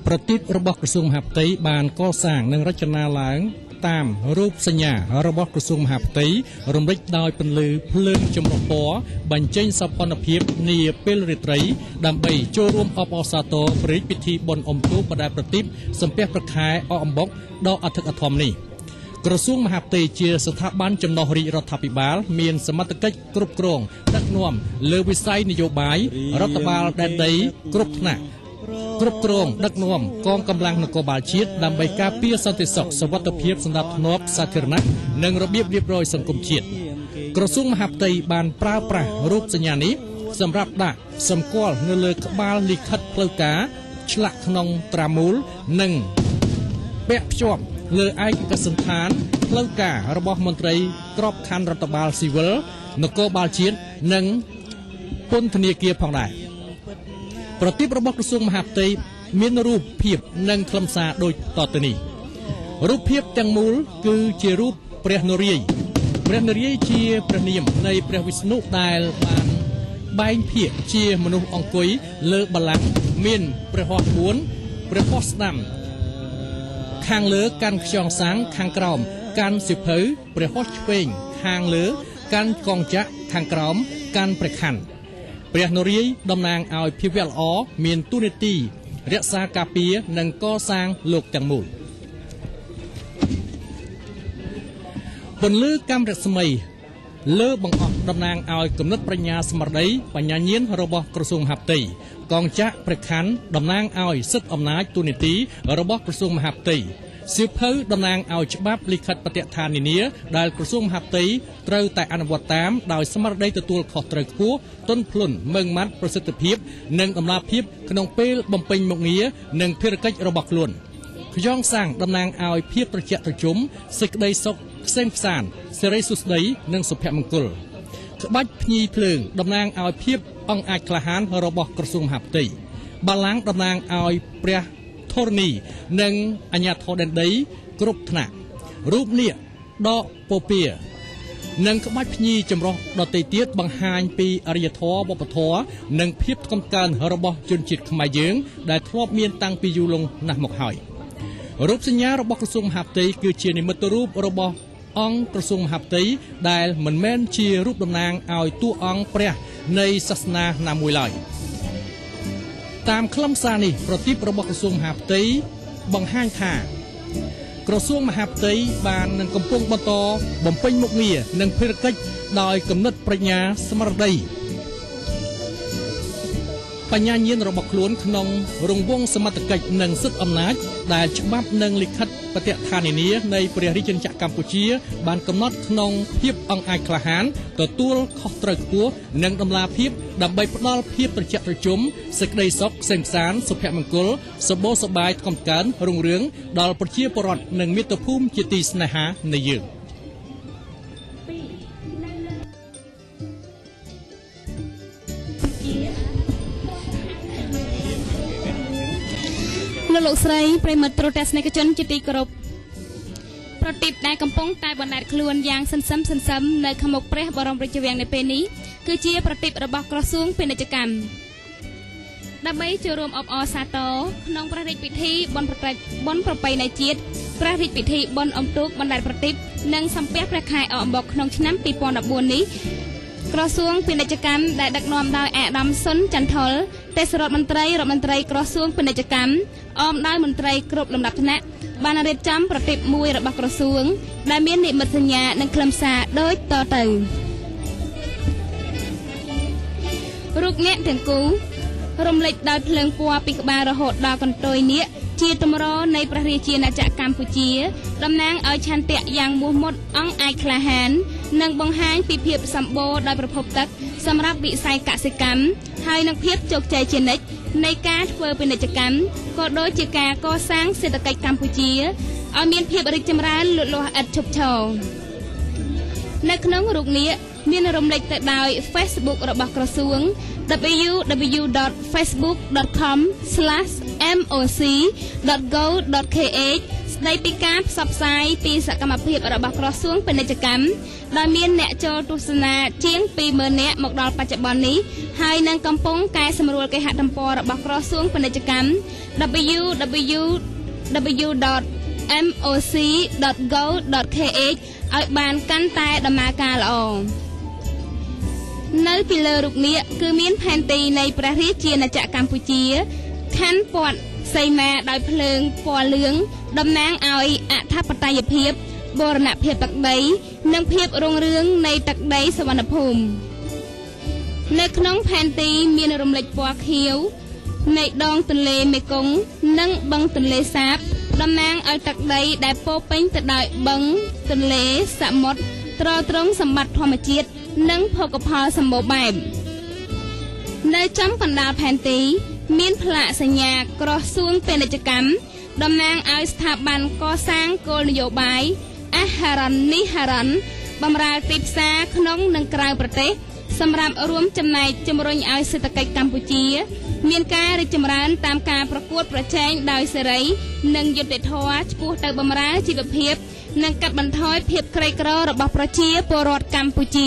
ប្រទីបរបស់ក្រសួងមហាផ្ទៃបានកសាងនិងរចនាឡើងតាមរូបសញ្ញារបស់ក្រសួងមហាផ្ទៃរំលេចដោយពន្លឺភ្លើងចម្រុះពណ៌បញ្ចេញសោភ័ណភាពនាពេលរាត្រីដើម្បីចូលរួមអបអរសាទរព្រះរាជពិធីបុណ្យអុំទូកបដាប្រទីបសំពះព្រះខែអកអំបុកដ៏អធិកអធមនេះក្រសួងមហាផ្ទៃជាស្ថាប័នចំណុះរាជរដ្ឋាភិបាលមានសមត្ថកិច្ចគ្រប់គ្រងដឹកនាំលើវិស័យនយោបាយរដ្ឋបាលដែនដីគ្រប់ថ្នាក់គ្រប់គ្រងដឹកនាំកងកម្លាំងនគរបាលជាតិដើម្បីការពារសន្តិសុខសុវត្ថិភាពសណ្ដាប់ធ្នាប់សាធារណៈនិងរបៀបរៀបរយសង្គមជាតិក្រសួងមហាផ្ទៃបានប្រើប្រាស់រូបសញ្ញានេះសម្រាប់ដាក់សម្គាល់នៅលើក្បាលលិខិតផ្លូវការឆ្លាក់ក្នុងត្រាមូលនិងពាក់ភ្ជាប់លើឯកសណ្ឋានផ្លូវការរបស់មន្ត្រីក្របខ័ណ្ឌរដ្ឋបាលស៊ីវិលនគរបាលជាតិនិងពន្ធនាគារផងដែរប្រទីបរបស់ក្រសួងមហាផ្ទៃមានរូបភាពនិងខ្លឹមសារដូចតទៅនេះរូបភាពទាំងមូលគឺជារូបព្រះនរាយណ៍ព្រះនរាយណ៍ជាព្រះនាមនៃព្រះវិស្ណុដែលបានបែងភាគជាមនុស្សអង្គុយលើបល្ល័ង្កមានព្រះហស្ថបួនព្រះហស្ថស្ដាំខាងលើកាន់ខ្យងសាំងខាងក្រោមកាន់សិភៅព្រះហស្ថឆ្វេងខាងលើកាន់កងចក្រខាងក្រោមកាន់ព្រះខ័នព្រះនរាយណ៍តំណាងឲ្យភាពល្អមានទូនាទីរក្សាការពារនិងកសាងលោកទាំងមូលពន្លឺកាំរស្មីលើបង្អស់តំណាងឲ្យគំនិតប្រាជ្ញាស្មារតីបញ្ញាញាណរបស់ក្រសួងមហាផ្ទៃកងចក្រព្រះខ័នតំណាងឲ្យសិទ្ធិអំណាចទូនាទីរបស់ក្រសួងមហាផ្ទៃសៀវភៅតំណាងឲ្យច្បាប់លិខិតបទដ្ឋាននានាដែលក្រសួងមហាផ្ទៃត្រូវតែអនុវត្តតាមដោយស្មារតីទទួលខុសត្រូវខ្ពស់ទន់ភ្លន់ម៉ឺងម៉ាត់ប្រសិទ្ធភាពនិងតម្លាភាពក្នុងពេលបំពេញមុខងារនិងភារកិច្ចរបស់ខ្លួនខ្យងសាំងតំណាងឲ្យភាពត្រជាក់ត្រជុំសេចក្តីសុខក្សេមក្សាន្តសិរីសួស្តីនិងសុភមង្គលក្បាច់ភ្ញីភ្លើងតំណាងឲ្យភាពអង់អាចក្លាហានរបស់ក្រសួងមហាផ្ទៃបល្ល័ង្កតំណាងឲ្យព្រះធរណីនិងអាជ្ញាធរដែនដីគ្រប់ថ្នាក់រូបនាគដកពពានិងក្បាច់ភ្ញីចម្រុះដទៃទៀតបង្ហាញពីអរិយធម៌វប្បធម៌និងភាពថ្កុំថ្កើងរបស់ជនជាតិខ្មែរយើងដែលធ្លាប់មានតាំងពីយូរលង់ណាស់មកហើយរូបសញ្ញារបស់ក្រសួងមហាផ្ទៃគឺជានិមិត្តរូបរបស់អង្គក្រសួងមហាផ្ទៃដែលមិនមែនជារូបតំណាងឲ្យតួអង្គព្រះនៃសាសនាណាមួយឡើយតាមខ្លឹមសារនេះប្រទីបរបស់ក្រសួងមហាផ្ទៃបង្ហាញថាក្រសួងមហាផ្ទៃបាននឹងកំពុងបន្តបំពេញមុខងារនិងភារកិច្ចដោយគំនិតប្រាជ្ញាស្មារតីបញ្ញាញាណរបស់ខ្លួនក្នុងរង្វង់សមត្ថកិច្ចនិងសិទ្ធិអំណាចដែលច្បាប់និងលិខិតបទដ្ឋាននានានៃព្រះរាជាណាចក្រកម្ពុជាបានកំណត់ក្នុងភាពអង្អាចក្លាហានទទួលខុសត្រូវខ្ពស់និងតម្លាភាពដើម្បីផ្ដល់ភាពត្រជាក់ត្រជុំសេចក្តីសុខក្សេមក្សាន្តសុភមង្គលសម្បូរសប្បាយថ្កុំថ្កើងរុងរឿងដល់ប្រជាពលរដ្ឋនិងមាតុភូមិជាទីស្នេហានៃយើងលោកស្រីប្រិមត្តទ្រទស្សនិកជនជាទីគោរពប្រទីបដែលកំពុងតែបណ្ដែតខ្លួនយ៉ាងសន្សឹមសន្សឹមនៅខាងមុខព្រះបរមរាជវាំងនៅពេលនេះគឺជាប្រទីបរបស់ក្រសួងពាណិជ្ជកម្មដើម្បីចូលរួមអបអរសាទរក្នុងព្រះរាជពិធីបុណ្យប្រតិបត្តិបុណ្យប្រពៃណីជាតិព្រះរាជពិធីបុណ្យអុំទូកបណ្ដែតប្រទីបនិងសំពះព្រះខែអកអំបុកក្នុងឆ្នាំពីរពាន់ដប់បួននេះក្រសួងពាណិជ្ជកម្មដែលដឹកនាំដោយអាដាមសុនចន្ទថុលទេសរដ្ឋមន្ត្រីរដ្ឋមន្ត្រីក្រសួងពាណិជ្ជកម្មអមដោយមន្ត្រីគ្រប់លំដាប់ថ្នាក់បានរៀបចំប្រតិបត្តិមួយរបស់ក្រសួងដែលមាននិមិត្តសញ្ញានិងខ្លឹមសារដូចតទៅរូបនាគទាំងគូរំលេចដោយភ្លើងពណ៌ពីក្បាលរហូតដល់កន្ទុយនាគជាទម្រនៃព្រះរាជាណាចក្រកម្ពុជាតំណាងឲ្យឆន្ទៈយ៉ាងមោះមុតអង្អាចក្លាហាននិងបង្ហាញពីភាពសម្បូរដោយប្រភពទឹកសម្រាប់វិស័យកសិកម្មហើយនឹងភាពជោគជ័យជានិច្ចនៃការធ្វើពាណិជ្ជកម្មក៏ដូចជាការកសាងសេដ្ឋកិច្ចកម្ពុជាឲ្យមានភាពរីកចម្រើនលូតលាស់ឥតឈប់ឈរនៅក្នុងរូបនាគមានរំលេចទៅដោយ Facebook របស់ក្រសួង double-u double-u double-u ដត facebook ដត com ស្លាស moc ដត go ដត kh ស្ដីពីការផ្សព្វផ្សាយពីសកម្មភាពរបស់ក្រសួងពាណិជ្ជកម្មដែលមានអ្នកចូលទស្សនាជាង ពីរម៉ឺន នាក់មកដល់បច្ចុប្បន្ននេះហើយនឹងកំពុងកែសម្រួលគេហទំព័ររបស់ក្រសួងពាណិជ្ជកម្ម double u double u double u ដត em o c ដត go ដត k h ឲ្យបានកាន់តែដំណើរការល្អនៅពីលើរូបនេះគឺមានផែនទីនៃព្រះរាជាណាចក្រកម្ពុជាខណ្ឌព័ទ្ធសីមាដោយភ្លើងពណ៌លឿងតំណាងឲ្យអធិបតេយ្យភាពបូរណភាពទឹកដីនិងភាពរុងរឿងនៃទឹកដីសវណ្ណភូមិនៅក្នុងផែនទីមានរំលេចពណ៌ខៀវនៃដងទន្លេមេគង្គនិងបឹងទន្លេសាបតំណាងឲ្យទឹកដីដែលពោពេញទៅដោយបឹងទន្លេសមុទ្រទ្រទ្រង់សម្បត្តិធម្មជាតិនិងភោគផលសម្បូរបែបនៅចំកណ្ដាលផែនទីមានផ្លាកសញ្ញាក្រសួងពាណិជ្ជកម្មតំណាងឲ្យស្ថាប័នកសាងគោលនយោបាយអាហារនិហារណ៍បម្រើទីផ្សារក្នុងនិងក្រៅប្រទេសសម្រាប់រួមចំណែកជំរុញឲ្យសេដ្ឋកិច្ចកម្ពុជាមានការរីកចម្រើនតាមការប្រកួតប្រជែងដោយសេរីនិងយុត្តិធម៌ឆ្ពោះទៅបម្រើជីវភាពនិងកាត់បន្ថយភាពក្រីក្ររបស់ប្រជាពលរដ្ឋកម្ពុជា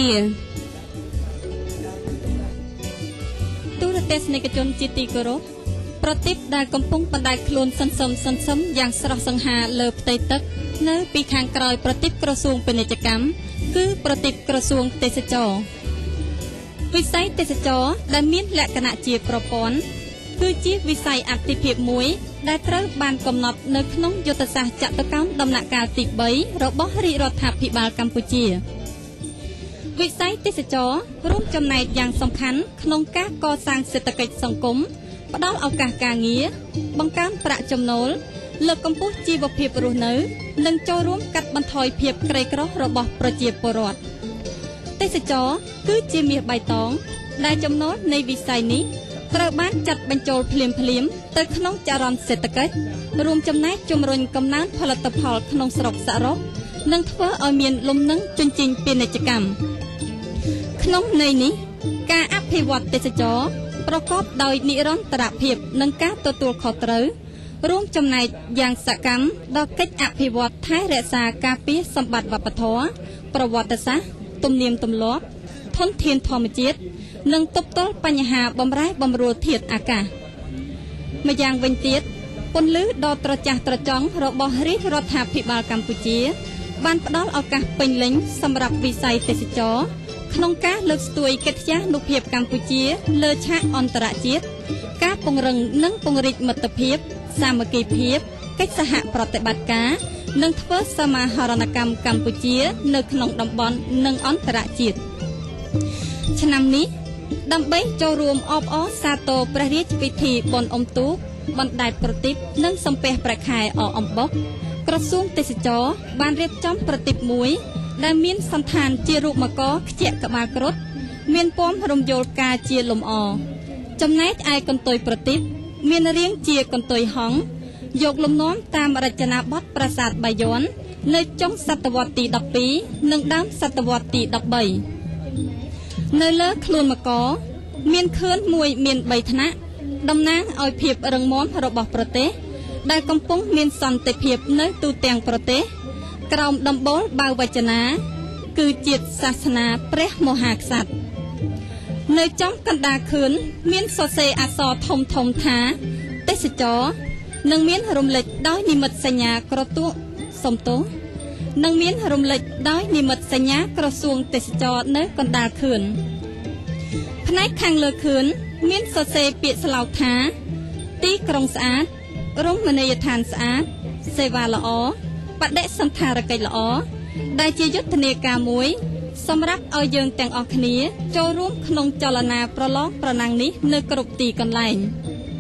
ទូរទស្សនិកជនជាទីគោរពប្រទីបដែលកំពុងបណ្ដែតខ្លួនសន្សឹមសន្សឹមយ៉ាងស្រស់សង្ហាលើផ្ទៃទឹកនៅពីខាងក្រោយប្រទីបក្រសួងពាណិជ្ជកម្មគឺប្រទីបក្រសួងទេសចរណ៍វិស័យទេសចរណ៍ដែលមានលក្ខណៈជាប្រព័ន្ធគឺជាវិស័យអាទិភាពមួយដែលត្រូវបានកំណត់នៅក្នុងយុទ្ធសាស្ត្រចតុកម្មដំណាក់កាលទីបីរបស់រាជរដ្ឋាភិបាលកម្ពុជាវិស័យទេសចរណ៍រួមចំណែកយ៉ាងសំខាន់ក្នុងការកសាងសេដ្ឋកិច្ចសង្គមផ្ដល់ឱកាសការងារបង្កើនប្រាក់ចំណូលលើកកម្ពស់ជីវភាពរស់នៅនិងចូលរួមកាត់បន្ថយភាពក្រីក្ររបស់ប្រជាពលរដ្ឋទេសចរណ៍គឺជាមាសបៃតងដែលចំណូលនៃវិស័យនេះត្រូវបានចាត់បញ្ចូលភ្លាមភ្លាមទៅក្នុងចរន្តសេដ្ឋកិច្ចរួមចំណែកជំរុញកំណើនផលិតផលក្នុងស្រុកសរុបនិងធ្វើឲ្យមានលំនឹងជញ្ជីងពាណិជ្ជកម្មក្នុងន័យនេះការអភិវឌ្ឍទេសចរណ៍ប្រកបដោយនិរន្តរភាពនិងការទទួលខុសត្រូវរួមចំណែកយ៉ាងសកម្មដល់កិច្ចអភិវឌ្ឍថែរក្សាការពារសម្បត្តិវប្បធម៌ប្រវត្តិសាស្ត្រទំនៀមទម្លាប់ធនធានធម្មជាតិនិងទប់ទល់បញ្ហាបំរែបំរួលធាតុអាកាសម្យ៉ាងវិញទៀតពន្លឺដ៏ត្រចះត្រចង់របស់រាជរដ្ឋាភិបាលកម្ពុជាបានផ្ដល់ឱកាសពេញលេញសម្រាប់វិស័យទេសចរណ៍ក្នុងការលើកស្ទួយកិត្តិយសនុភាពកម្ពុជាលើឆាកអន្តរជាតិការពង្រឹងនិងពង្រីកមិត្តភាពសាមគ្គីភាពកិច្ចសហប្រតិបត្តិការនិងធ្វើសមាហរណកម្មកម្ពុជានៅក្នុងតំបន់និងអន្តរជាតិឆ្នាំនេះដើម្បីចូលរួមអបអរសាទរព្រះរាជពិធីបុណ្យអុំទូកបណ្ដែតប្រទីបនិងសំពះព្រះខែអអំបុកក្រសួងទេសចរបានរៀបចំប្រទីបមួយដែលមានសន្តានជារូបមកកខ្ជាក់ក្បាលគ្រុឌមានពណ៌រំយោលការជាលំអចំណែកឯកន្ទុយប្រទីបមានរាងជាកន្ទុយហង្សយកលំនាំតាមរចនាបថប្រាសាទបាយ័ននៅចុងសតវត្សទីដប់ពីរនិងដើមសតវត្សទីដប់បីនៅលើខ្លួនមកកមានខឿនមួយមានបីថ្នាក់តំណាងឲ្យភាពរឹងមាំរបស់ប្រទេសដែលកំពុងមានសន្តិភាពនៅទូទាំងប្រទេសក្រោមដំបូលបាវវចនាគឺជាតិសាសនាព្រះមហាក្សត្រនៅចំកណ្ដាលខឿនមានសរសេរអក្សរធំធំថាទេសចរនិងមានរំលេចដោយនិមិត្តសញ្ញាក្រទក់សំទោសនិងមានរំលេចដោយនិមិត្តសញ្ញាក្រសួងទេសចរនៅកណ្ដាលខឿនផ្នែកខាងលើខឿនមានសរសេរពាក្យស្លោកថាទីក្រុងស្អាតរមណីយដ្ឋានស្អាតសេវាល្អបដិសណ្ឋារកិច្ចល្អដែលជាយុទ្ធនាការមួយសម្រាប់ឲ្យយើងទាំងអស់គ្នាចូលរួមក្នុងចលនាប្រឡងប្រណាំងនេះនៅគ្រប់ទីកន្លែង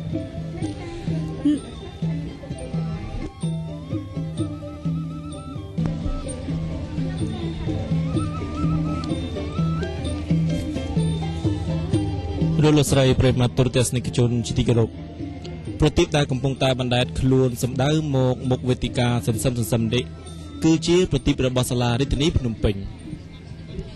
លោកស្រីប្រិមត្តទូរទស្សនិកជនជាទីគោរពប្រទីបដែលកំពុងតែបណ្ដែតខ្លួនសម្ដៅមកមុខវេទិកាសន្សំសន្សំនេះគឺជាប្រទីបរបស់សាលារាជធានីភ្នំពេញ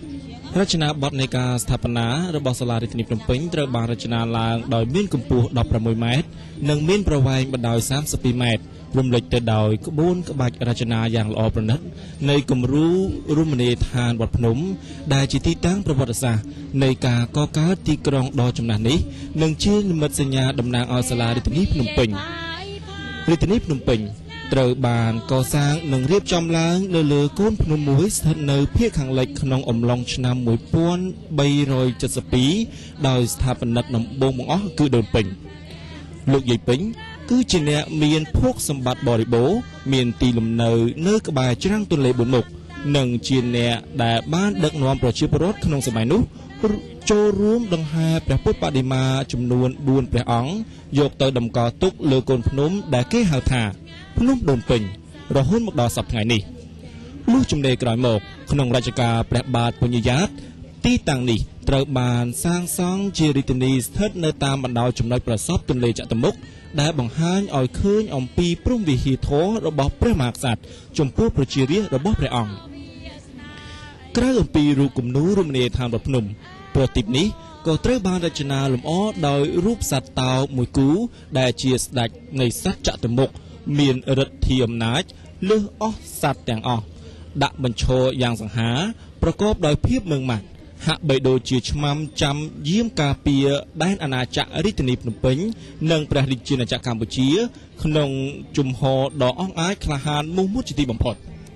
រចនាបថនៃការស្ថាបនារបស់សាលារាជធានីភ្នំពេញត្រូវបានរចនាឡើងដោយមានកម្ពស់ដប់ប្រាំមួយម៉ែត្រនិងមានប្រវែងបណ្ដោយសាមសិបពីរម៉ែត្ររំលេចទៅដោយក្បួនក្បាច់រចនាយ៉ាងល្អប្រណិតនៃគំរូរមណីយដ្ឋានវត្តភ្នំដែលជាទីតាំងប្រវត្តិសាស្ត្រនៃការកកើតទីក្រុងដ៏ចំណាស់នេះនិងជានិមិត្តសញ្ញាតំណាងឲ្យសាលារាជធានីភ្នំពេញរាជធានីភ្នំពេញត្រូវបានកសាងនិងរៀបចំឡើងនៅលើកូនភ្នំមួយស្ថិតនៅភាគខាងលិចក្នុងអំឡុងឆ្នាំមួយពាន់បីរយседសិបពីរដោយស្ថាបនិកដំបូងបង្អស់គឺដូនពេញលោកយាយពេញគឺជាអ្នកមានភោគសម្បត្តិបរិបូរណ៍មានទីលំនៅនៅក្បែរច្រាំងទន្លេប៊ុនមុខនិងជាអ្នកដែលបានដឹកនាំប្រជាពលរដ្ឋក្នុងសម័យនោះចូលរួមដង្ហែព្រះពុទ្ធបដិមាចំនួនបួនព្រះអង្គយកទៅតម្កល់ទុកលើកូនភ្នំដែលគេហៅថាភ្នំដូនពេញរហូតមកដល់សប្តាហ៍នេះលុះជំនេរក្រោយមកក្នុងរជ្ជកាលព្រះបាទពញ្ញាយ៉ាតទីតាំងនេះត្រូវបានសាងសង់ជារាជធានីស្ថិតនៅតាមបណ្ដោយចំណុចប្រសពទន្លេចតុមុខដែលបង្ហាញឲ្យឃើញអំពីព្រំវិហារធម៌របស់ព្រះមហាក្សត្រចំពោះប្រជារាស្ត្ររបស់ព្រះអង្គក្រៅអំពីរូបគំនូររមណីយដ្ឋានវត្តភ្នំប្រទីបនេះក៏ត្រូវបានរចនាលម្អដោយរូបសត្វតោមួយគូដែលជាស្ដេចនៃសត្វចតុមុខមានឫទ្ធិអំណាចលើសអស់សត្វទាំងអស់ដាក់បញ្ឈរយ៉ាងសង្ហាប្រកបដោយភាពម៉ឺងម៉ាត់ហាក់បីដូចជាឆ្មាំចាំយាមការពារដែនអាណាចក្ររាជធានីភ្នំពេញនិងព្រះរាជាណាចក្រកម្ពុជាក្នុងជំហរដ៏អង់អាចក្លាហានមោះមុតជាទីបំផុត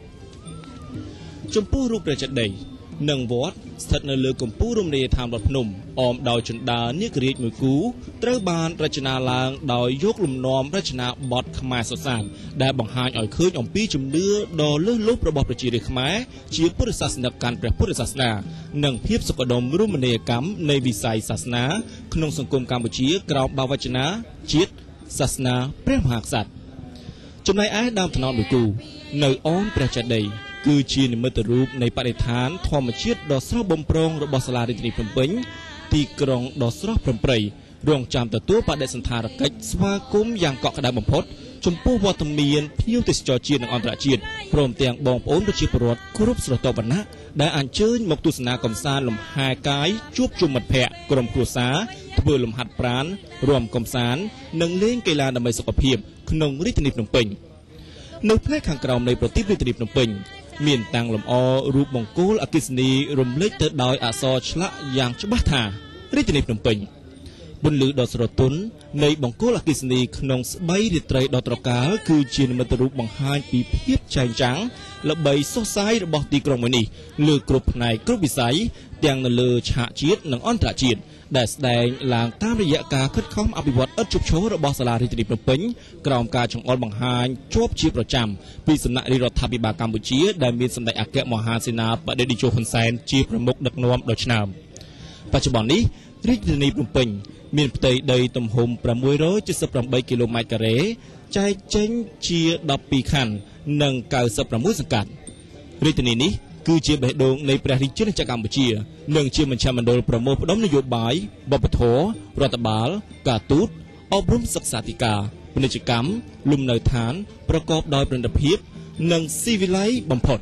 ចំពោះរូបព្រះចេតិយនិងវត្តស្ថិតនៅលើកំពូលរមណីយដ្ឋានវត្តភ្នំអមដោយជណ្ដើរនាគរាជមួយគូត្រូវបានរចនាឡើងដោយយកលំនាំរចនាបថខ្មែរសុទ្ធសាធដែលបង្ហាញឲ្យឃើញអំពីជំនឿដ៏លើសលប់របស់ប្រជារាស្ត្រខ្មែរជាពុទ្ធសាសនិកកាន់ព្រះពុទ្ធសាសនានិងភាពសុខដុមរមណីយកម្មនៃវិស័យសាសនាក្នុងសង្គមកម្ពុជាក្រោមបាវចនាជាតិសាសនាព្រះមហាក្សត្រចំណែកឯដើមថ្នោតមួយគូនៅអមព្រះចេតិយគឺជានិមិត្តរូបនៃបរិស្ថានធម្មជាតិដ៏ស្រស់បំព្រងរបស់សាលារាជធានីភ្នំពេញទីក្រុងដ៏ស្រស់ប្រំប្រៃរងចាំទទួលបដិសណ្ឋារកិច្ចស្វាគមន៍យ៉ាងកក់ក្ដៅបំផុតចំពោះវត្តមានភ្ញៀវទេសចរជាតិនិងអន្តរជាតិព្រមទាំងបងប្អូនប្រជាពលរដ្ឋគ្រប់ស្រទាប់វណ្ណៈដែលអញ្ជើញមកទស្សនាកម្សាន្តលំហែកាយជួបជុំមិត្តភ័ក្តិក្រុមគ្រួសារធ្វើលំហាត់ប្រាណរួមកម្សាន្តនិងលេងកីឡាដើម្បីសុខភាពក្នុងរាជធានីភ្នំពេញនៅផ្នែកខាងក្រោមនៃប្រទីបរាជធានីភ្នំពេញមានតាំងលម្អរូបបង្គោលអគ្គិសនីរំលេចទៅដោយអក្សរឆ្លាក់យ៉ាងច្បាស់ថារាជធានីភ្នំពេញពន្លឺដ៏ស្រទន់នៃបង្គោលអគ្គិសនីក្នុងស្បៃរាត្រីដ៏ត្រកាលគឺជានិមិត្តរូបបង្ហាញពីភាពចែងចាំងល្បីសុសសាយរបស់ទីក្រុងមួយនេះលើគ្រប់ផ្នែកគ្រប់វិស័យទាំងនៅលើឆាកជាតិនិងអន្តរជាតិដែលស្ដែងឡើងតាមរយៈការខិតខំអភិវឌ្ឍឥតឈប់ឈររបស់សាលារាជធានីភ្នំពេញក្រោមការចង្អុលបង្ហាញជាប់ជាប្រចាំពីសំណាក់រាជរដ្ឋាភិបាលកម្ពុជាដែលមានសម្ដេចអគ្គមហាសេនាបតីតេជោហ៊ុនសែនជាប្រមុខដឹកនាំដ៏ឆ្នើមបច្ចុប្បន្ននេះរាជធានីភ្នំពេញមានផ្ទៃដីទំហំប្រាំមួយរយседសិបប្រាំបីគីឡូម៉ែត្រការ៉េចែកចេញជាដប់ពីរខណ្ឌនិងកៅសិបប្រាំមួយសង្កាត់រាជធានីនេះគឺជាបេះដូងនៃព្រះរាជាណាចក្រកម្ពុជានិងជាមជ្ឈមណ្ឌលប្រមូលផ្ដុំនយោបាយវប្បធម៌រដ្ឋបាលការទូតអប់រំសិក្សាធិការពាណិជ្ជកម្មលំនៅឋានប្រកបដោយប្រណិតភាពនិងស៊ីវិល័យបំផុត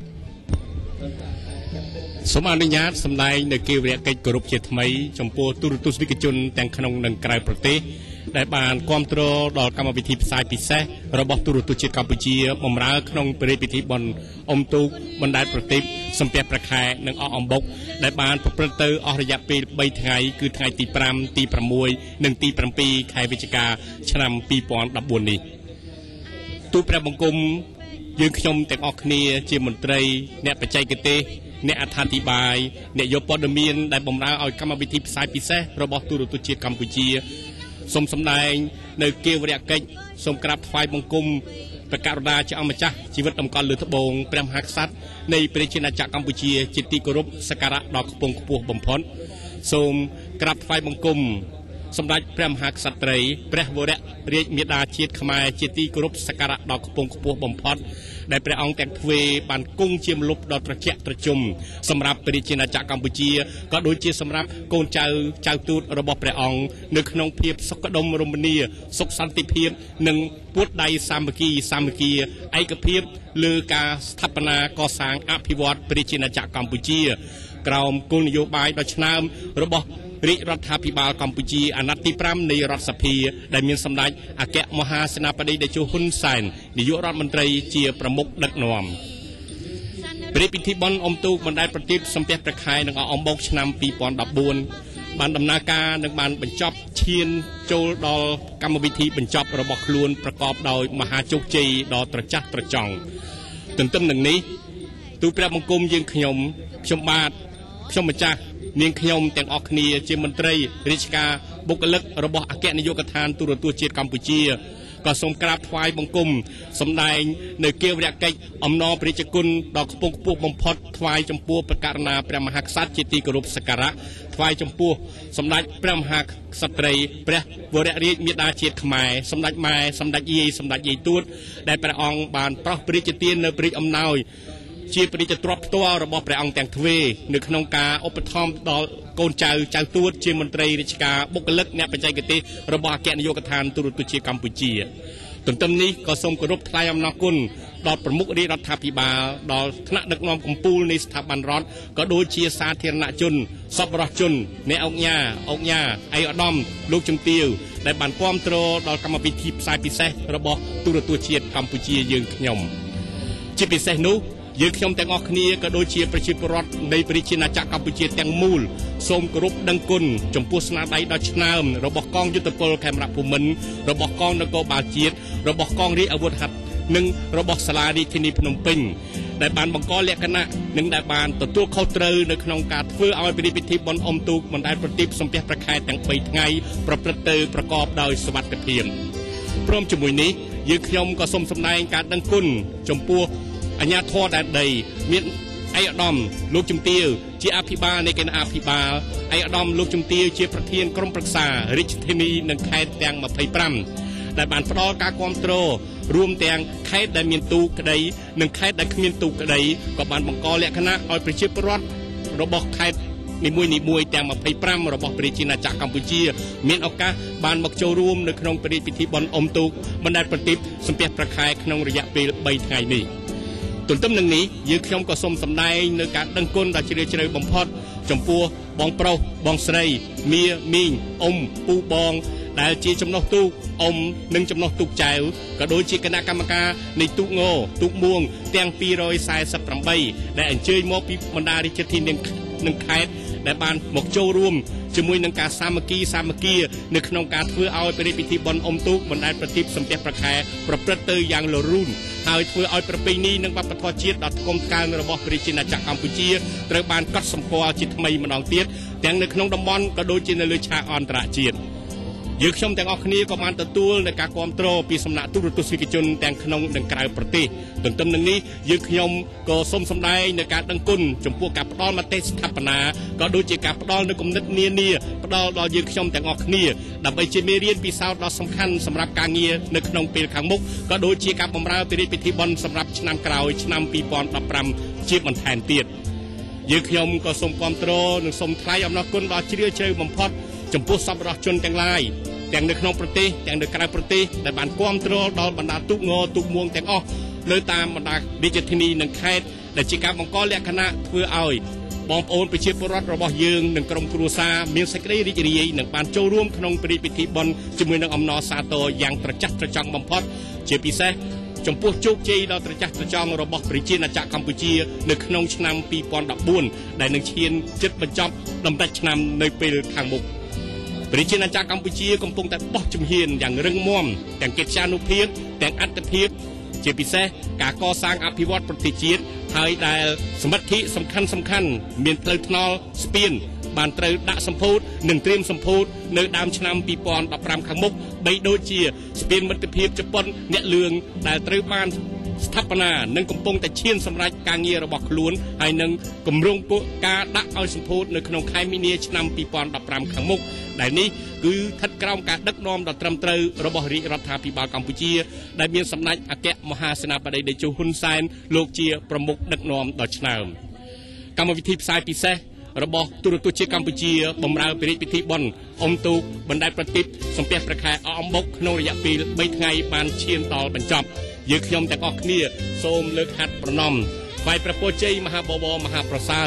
សូមអនុញ្ញាតសម្ដែងនៅកិច្ចវរកិច្ចគោរពជាថ្មីចំពោះទូរទស្សនិកជនទាំងក្នុងនិងក្រៅប្រទេសដែលបានគាំទ្រដល់កម្មវិធីផ្សាយពិសេសរបស់ទូរទស្សន៍ជាតិកម្ពុជាបម្រើក្នុងព្រះរាជពិធីបុណ្យអុំទូកបណ្ដែតប្រទីបសំពះព្រះខែនិងអកអំបុកដែលបានប្រព្រឹត្តទៅអស់រយៈពេលបីថ្ងៃគឺថ្ងៃទីប្រាំទីប្រាំមួយនិងទីប្រាំពីរខែវិច្ឆិកាឆ្នាំពីរពាន់ដប់បួននេះទូលព្រះបង្គំយើងខ្ញុំទាំងអស់គ្នាជាមន្ត្រីអ្នកបច្ចេកទេសអ្នកអត្ថាធិប្បាយអ្នកយកព័ត៌មានដែលបម្រើឲ្យកម្មវិធីផ្សាយពិសេសរបស់ទូរទស្សន៍ជាតិកម្ពុជាសូមសម្ដែងនៅកិច្ចវរកិច្ចសូមក្រាបថ្វាយបង្គំព្រះករុណាជាអង្គម្ចាស់ជីវិតតម្កល់លើត្បូងព្រះមហាក្សត្រនៃព្រះជាណាចក្រកម្ពុជាជាទីគោរពសក្ការៈដ៏ខ្ពង់ខ្ពស់បំផុតសូមក្រាបថ្វាយបង្គំសម្ដេចព្រះមហាក្សត្រីព្រះវរៈរាជមាតាជាតិខ្មែរជាទីគោរពសក្ការៈដ៏ខ្ពង់ខ្ពស់បំផុតដែលព្រះអង្គទាំងទ្វេបានគង់ជាម្លប់ដ៏ត្រជាក់ត្រជុំសម្រាប់ព្រះរាជាណាចក្រកម្ពុជាក៏ដូចជាសម្រាប់កូនចៅចៅទូតរបស់ព្រះអង្គនៅក្នុងភាពសុខដុមរមនាសុខសន្តិភាពនិងពួតដៃសាមគ្គីសាមគ្គីឯកភាពលើការស្ថាបនាកសាងអភិវឌ្ឍព្រះរាជាណាចក្រកម្ពុជាក្រោមគោលនយោបាយដ៏ឆ្នើមរបស់រាជរដ្ឋាភិបាលកម្ពុជាអាណត្តិទីប្រាំនៃរដ្ឋសភាដែលមានសម្ដេចអគ្គមហាសេនាបតីតេជោហ៊ុនសែននាយករដ្ឋមន្ត្រីជាប្រមុខដឹកនាំព្រះពិធីបុណ្យអុំទូកបណ្ដែតប្រទីបសំពះព្រះខែនិងអំបោកឆ្នាំពីរពាន់ដប់បួនបានដំណើរការនិងបានបញ្ចប់ឈានចូលដល់កម្មវិធីបញ្ចប់របស់ខ្លួនប្រកបដោយមហាជោគជ័យដ៏ត្រចះត្រចង់ទន្ទឹមនឹងនេះទូលព្រះបង្គំយើងខ្ញុំខ្ញុំបាទខ្ញុំម្ចាស់នាងខ្ញុំទាំងអស់គ្នាជាមន្ត្រីរាជការបុគ្គលិករបស់អគ្គនាយកដ្ឋានទូរទស្សន៍ជាតិកម្ពុជាក៏សូមក្រាបថ្វាយបង្គំសម្ដែងនៅគៀវរកិច្ចអំណរព្រះរាជគុណដ៏ខ្ពង់ខ្ពស់បំផុតថ្វាយចំពោះព្រះករុណាព្រះមហាក្សត្រជាទីគោរពសក្ការៈថ្វាយចំពោះសម្ដេចព្រះមហាក្សត្រីព្រះវររាជមាតាជាតិខ្មែរសម្ដេចម៉ែសម្ដេចយាយសម្ដេចយាយទួតដែលព្រះអង្គបានប្រោសព្រះរាជទាននៅព្រះរាជអំណោយជាព្រះរាជទ្រព្យផ្ទាល់របស់ព្រះអង្គទាំងទ្វេនៅក្នុងការឧបត្ថម្ភដល់កូនចៅចៅទួតជាមន្ត្រីរាជការបុគ្គលិកអ្នកបច្ចេកទេសរបស់អគ្គនាយកដ្ឋានទូរទស្សន៍ជាតិកម្ពុជាទន្ទឹមនេះក៏សូមគោរពថ្លែងអំណរគុណដល់ប្រមុខរាជរដ្ឋាភិបាលដល់ថ្នាក់ដឹកនាំកម្ពុជានៃស្ថាប័នរដ្ឋក៏ដូចជាសាធារណជនសប្បុរសជនអ្នកអង្គញាអង្គញាឯកឧត្តមលោកជំទាវដែលបានគាំទ្រដល់កម្មវិធីផ្សាយពិសេសរបស់ទូរទស្សន៍ជាតិកម្ពុជាយើងខ្ញុំជាពិសេសនោះយើងខ្ញុំទាំងអស់គ្នាក៏ដូចជាប្រជាពលរដ្ឋនៃប្រជាណាចក្រកម្ពុជាទាំងមូលសូមគោរពដឹងគុណចំពោះស្នាដៃដ៏ឆ្នើមរបស់កងយុទ្ធពលខេមរភូមិន្ទរបស់កងនគរបាលជាតិរបស់កងរាជអាវុធហត្ថនិងរបស់សាលារាជធានីភ្នំពេញដែលបានបង្កលក្ខណៈនិងដែលបានទទួលខុសត្រូវនៅក្នុងការធ្វើឲ្យពិធីបុណ្យអុំទូកបណ្ដែតប្រទីបសំពះព្រះខែទាំងបីថ្ងៃប្រព្រឹត្តទៅប្រកបដោយសុវត្ថិភាពព្រមជាមួយនេះយើងខ្ញុំក៏សូមសម្ដែងការដឹងគុណចំពោះអាជ្ញាធរដែនដីមានឯកឧត្តមលោកជំទាវជាអភិបាលនៃគណៈអភិបាលឯកឧត្តមលោកជំទាវជាប្រធានក្រុមប្រឹក្សារាជធានីនិងខេត្តទាំងម្ភៃប្រាំដែលបានផ្ដល់ការគ្រប់គ្រងរួមទាំងខេត្តដែលមានទូកក្តីនិងខេត្តដែលគ្មានទូកក្តីក៏បានបង្កលក្ខណៈឲ្យប្រជាពលរដ្ឋរបស់ខេត្តនីមួយៗទាំងម្ភៃប្រាំរបស់ប្រជាណាចក្រកម្ពុជាមានឱកាសបានមកចូលរួមនៅក្នុងពិធីបុណ្យអុំទូកបណ្ដែតប្រទីបសំពះព្រះខែក្នុងរយៈពេលបីថ្ងៃនេះទន្ទឹមនឹងនេះយើងខ្ញុំក៏សូមសម្ដែងនៅការដឹងគុណដ៏ជ្រាលជ្រៅបំផុតចំពោះបងប្រុសបងស្រីមាមីងអ៊ំពូបងដែលជាចំណុះទូកអ៊ំនិងចំណុះទូកចៅក៏ដូចជាគណៈកម្មការនៃទូកងទូកមួងទាំងពីររយសែសិបប្រាំបីដែលអញ្ជើញមកពីបណ្ដារាជធានីនិងខេត្តដែលបានមកចូលរួមជាមួយនឹងការសាមគ្គីសាមគ្គីនៅក្នុងការធ្វើឲ្យពិធីបុណ្យអុំទូកបណ្ដែតប្រទីបសំពះព្រះខែប្រព្រឹត្តទៅយ៉ាងលរូនហើយធ្វើឲ្យប្រពៃណីនិងវប្បធម៌ជាតិដ៏ថ្កុំថ្កើងរបស់ប្រជាណាចក្រកម្ពុជាត្រូវបានកត់សម្គាល់ជាថ្មីម្ដងទៀតទាំងនៅក្នុងតំបន់ក៏ដូចជានៅលើឆាកអន្តរជាតិយើងខ្ញុំទាំងអស់គ្នាក៏បានទទួលនៅការគាំទ្រពីសំណាក់ទូរទស្សនិកជនទាំងក្នុងនិងក្រៅប្រទេសទន្ទឹមនឹងនេះយើងខ្ញុំក៏សូមសម្ដែងនៅការដឹងគុណចំពោះការផ្ដល់មតិស្ថាបនាក៏ដូចជាការផ្ដល់នៅគំនិតនានាផ្ដល់ដល់យើងខ្ញុំទាំងអស់គ្នាដើម្បីជាមេរៀនពិសោធន៍ដ៏សំខាន់សម្រាប់ការងារនៅក្នុងពេលខាងមុខក៏ដូចជាការបម្រើពិធីបុណ្យសម្រាប់ឆ្នាំក្រោយឆ្នាំពីរពាន់ដប់ប្រាំជាបន្ថែមទៀតយើងខ្ញុំក៏សូមគាំទ្រនិងសូមថ្លែងអំណរគុណដល់ជ្រាលជ្រៅបំផុតចំពោះសប្បុរសជនទាំងឡាយទាំងនៅក្នុងប្រទេសទាំងនៅក្រៅប្រទេសដែលបានគាំទ្រដល់បណ្ដាទូកងទូកមួងទាំងអស់នៅតាមបណ្ដារាជធានីនិងខេត្តដែលជាការបង្កលក្ខណៈធ្វើឲ្យបងប្អូនប្រជាពលរដ្ឋរបស់យើងនិងក្រុមគ្រួសារមានសេចក្តីរីករាយនិងបានចូលរួមក្នុងពិធីបុណ្យជាមួយនឹងអំណរសាទរយ៉ាងត្រចះត្រចង់បំផុតជាពិសេសចំពោះជោគជ័យដ៏ត្រចះត្រចង់របស់ប្រជាណាចក្រកម្ពុជានៅក្នុងឆ្នាំពីរពាន់ដប់បួនដែលនឹងឈានជិតបញ្ចប់ដំណាច់ឆ្នាំនៅពេលខាងមុខប្រជាណាចក្រកម្ពុជាកំពុងតែបោះជំហានយ៉ាងរឹងមាំទាំងកិត្យានុភាពទាំងអត្តភាពជាពិសេសការកសាងអភិវឌ្ឍប្រទេសជាតិហើយដែលសមិទ្ធិសំខាន់សំខាន់មានផ្លូវថ្នល់ស្ពានបានត្រូវដាក់សម្ពោធនិងត្រៀមសម្ពោធនៅដើមឆ្នាំពីរពាន់ដប់ប្រាំខាងមុខបីដូចជាស្ពានមិត្តភាពជប៉ុនអ្នកលឿងដែលត្រូវបានស្ថាបនានិងកំពុងតែឈានសម្រេចការងាររបស់ខ្លួនហើយនឹងគម្រោងការដាក់ឲ្យសម្ពោធនៅក្នុងខែមីនាឆ្នាំពីរពាន់ដប់ប្រាំខាងមុខដែលនេះគឺស្ថិតក្រោមការដឹកនាំដ៏ត្រឹមត្រូវរបស់រាជរដ្ឋាភិបាលកម្ពុជាដែលមានសម្ដេចអគ្គមហាសេនាបតីតេជោហ៊ុនសែនលោកជាប្រមុខដឹកនាំដ៏ឆ្នើមកម្មវិធីផ្សាយពិសេសរបស់ទូរទស្សន៍ជាតិកម្ពុជាបម្រើពិធីបុណ្យអុំទូកបណ្ដែតប្រទីបសំពះព្រះខែអំបុកក្នុងរយៈពេលបីថ្ងៃបានឈានដល់បញ្ចប់យើងខ្ញុំទាំងអស់គ្នាសូមលើកហាត់ប្រណម្យថ្វាយព្រះពរជ័យមហាបវរមហាប្រសើរ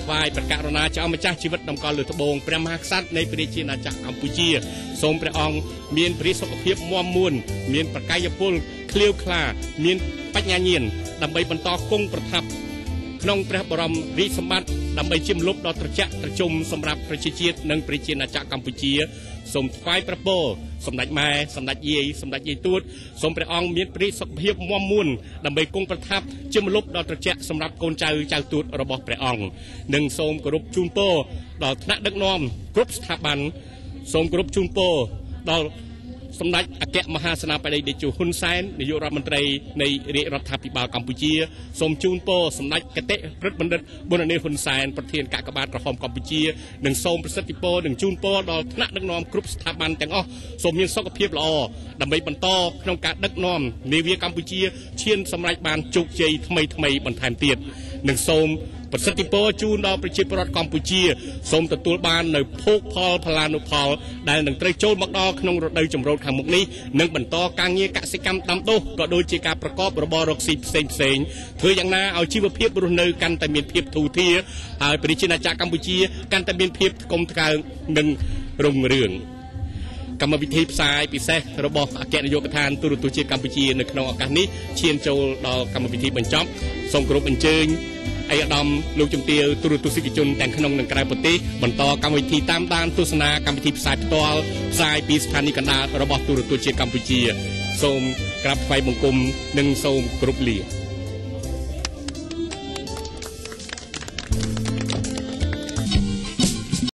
ថ្វាយព្រះករុណាចៅម្ចាស់ជីវិតដំកល់លើត្បូងព្រះមហាក្សត្រនៃព្រះរាជាណាចក្រកម្ពុជាសូមព្រះអង្គមានព្រះសុខភាពមាំមួនមានប្រកាយពលឃ្លាវខ្លាមានបញ្ញាញាណដើម្បីបន្តគង់ប្រថាប់ក្នុងព្រះបរមរាជសម្បត្តិដើម្បីជាមលុបដ៏ត្រជាក់ត្រជុំសម្រាប់ប្រជាជាតិនិងប្រជាណាចក្រកម្ពុជាសូមថ្វាយព្រះពរសម្ដេចម៉ែសម្ដេចយាយសម្ដេចយាយទួតសូមព្រះអង្គមានព្រះសុខភាពមាំមួនដើម្បីគង់ប្រថាប់ជាមលុបដ៏ត្រជាក់សម្រាប់កូនចៅចៅទួតរបស់ព្រះអង្គនិងសូមគោរពជូនពរដល់ថ្នាក់ដឹកនាំគ្រប់ស្ថាប័នសូមគោរពជូនពរដល់សម្ដេចអគ្គមហាសេនាបតីតេជោហ៊ុនសែននាយករដ្ឋមន្ត្រីនៃរាជរដ្ឋាភិបាលកម្ពុជាសូមជូនពរសម្ដេចគតិរិទ្ធបណ្ឌិតប៊ុនរនីហ៊ុនសែនប្រធានកាកបាទក្រហមកម្ពុជានិងសូមប្រសិទ្ធពរនិងជូនពរដល់ថ្នាក់ដឹកនាំគ្រប់ស្ថាប័នទាំងអស់សូមមានសុខភាពល្អដើម្បីបន្តក្នុងការដឹកនាំនាវាកម្ពុជាឈានសម្រេចបានជោគជ័យថ្មីថ្មីបន្ថែមទៀតនិងសូមប្រសិទ្ធពរជូនដល់ប្រជាពលរដ្ឋកម្ពុជាសូមទទួលបាននៅភោគផលផលានុផលដែលនឹងត្រូវចូលមកដល់ក្នុងរដូវចម្រូតខាងមុខនេះនិងបន្តការងារកសិកម្មដាំដុះក៏ដូចជាការប្រកបរបររកស៊ីផ្សេងផ្សេងធ្វើយ៉ាងណាឲ្យជីវភាពរស់នៅកាន់តែមានភាពធូរធារហើយប្រជាណាចក្រកម្ពុជាកាន់តែមានភាពថ្កុំថ្កើងនិងរុងរឿងកម្មវិធីផ្សាយពិសេសរបស់អគ្គនាយកដ្ឋានទូរទស្សន៍ជាតិកម្ពុជានៅក្នុងឱកាសនេះឈានចូលដល់កម្មវិធីបញ្ចប់សូមគោរពអញ្ជើញឯកឧត្តមលោកជំទាវទូរទស្សនិកជនទាំងក្នុងនិងក្រៅប្រទេសបន្តកម្មវិធីតាមដានទស្សនាកម្មវិធីផ្សាយផ្ទាល់ផ្សាយពីស្ថានីយកណ្ដាលរបស់ទូរទស្សន៍ជាតិកម្ពុជាសូមក្រាបថ្វាយបង្គំនិងសូមគោរពលា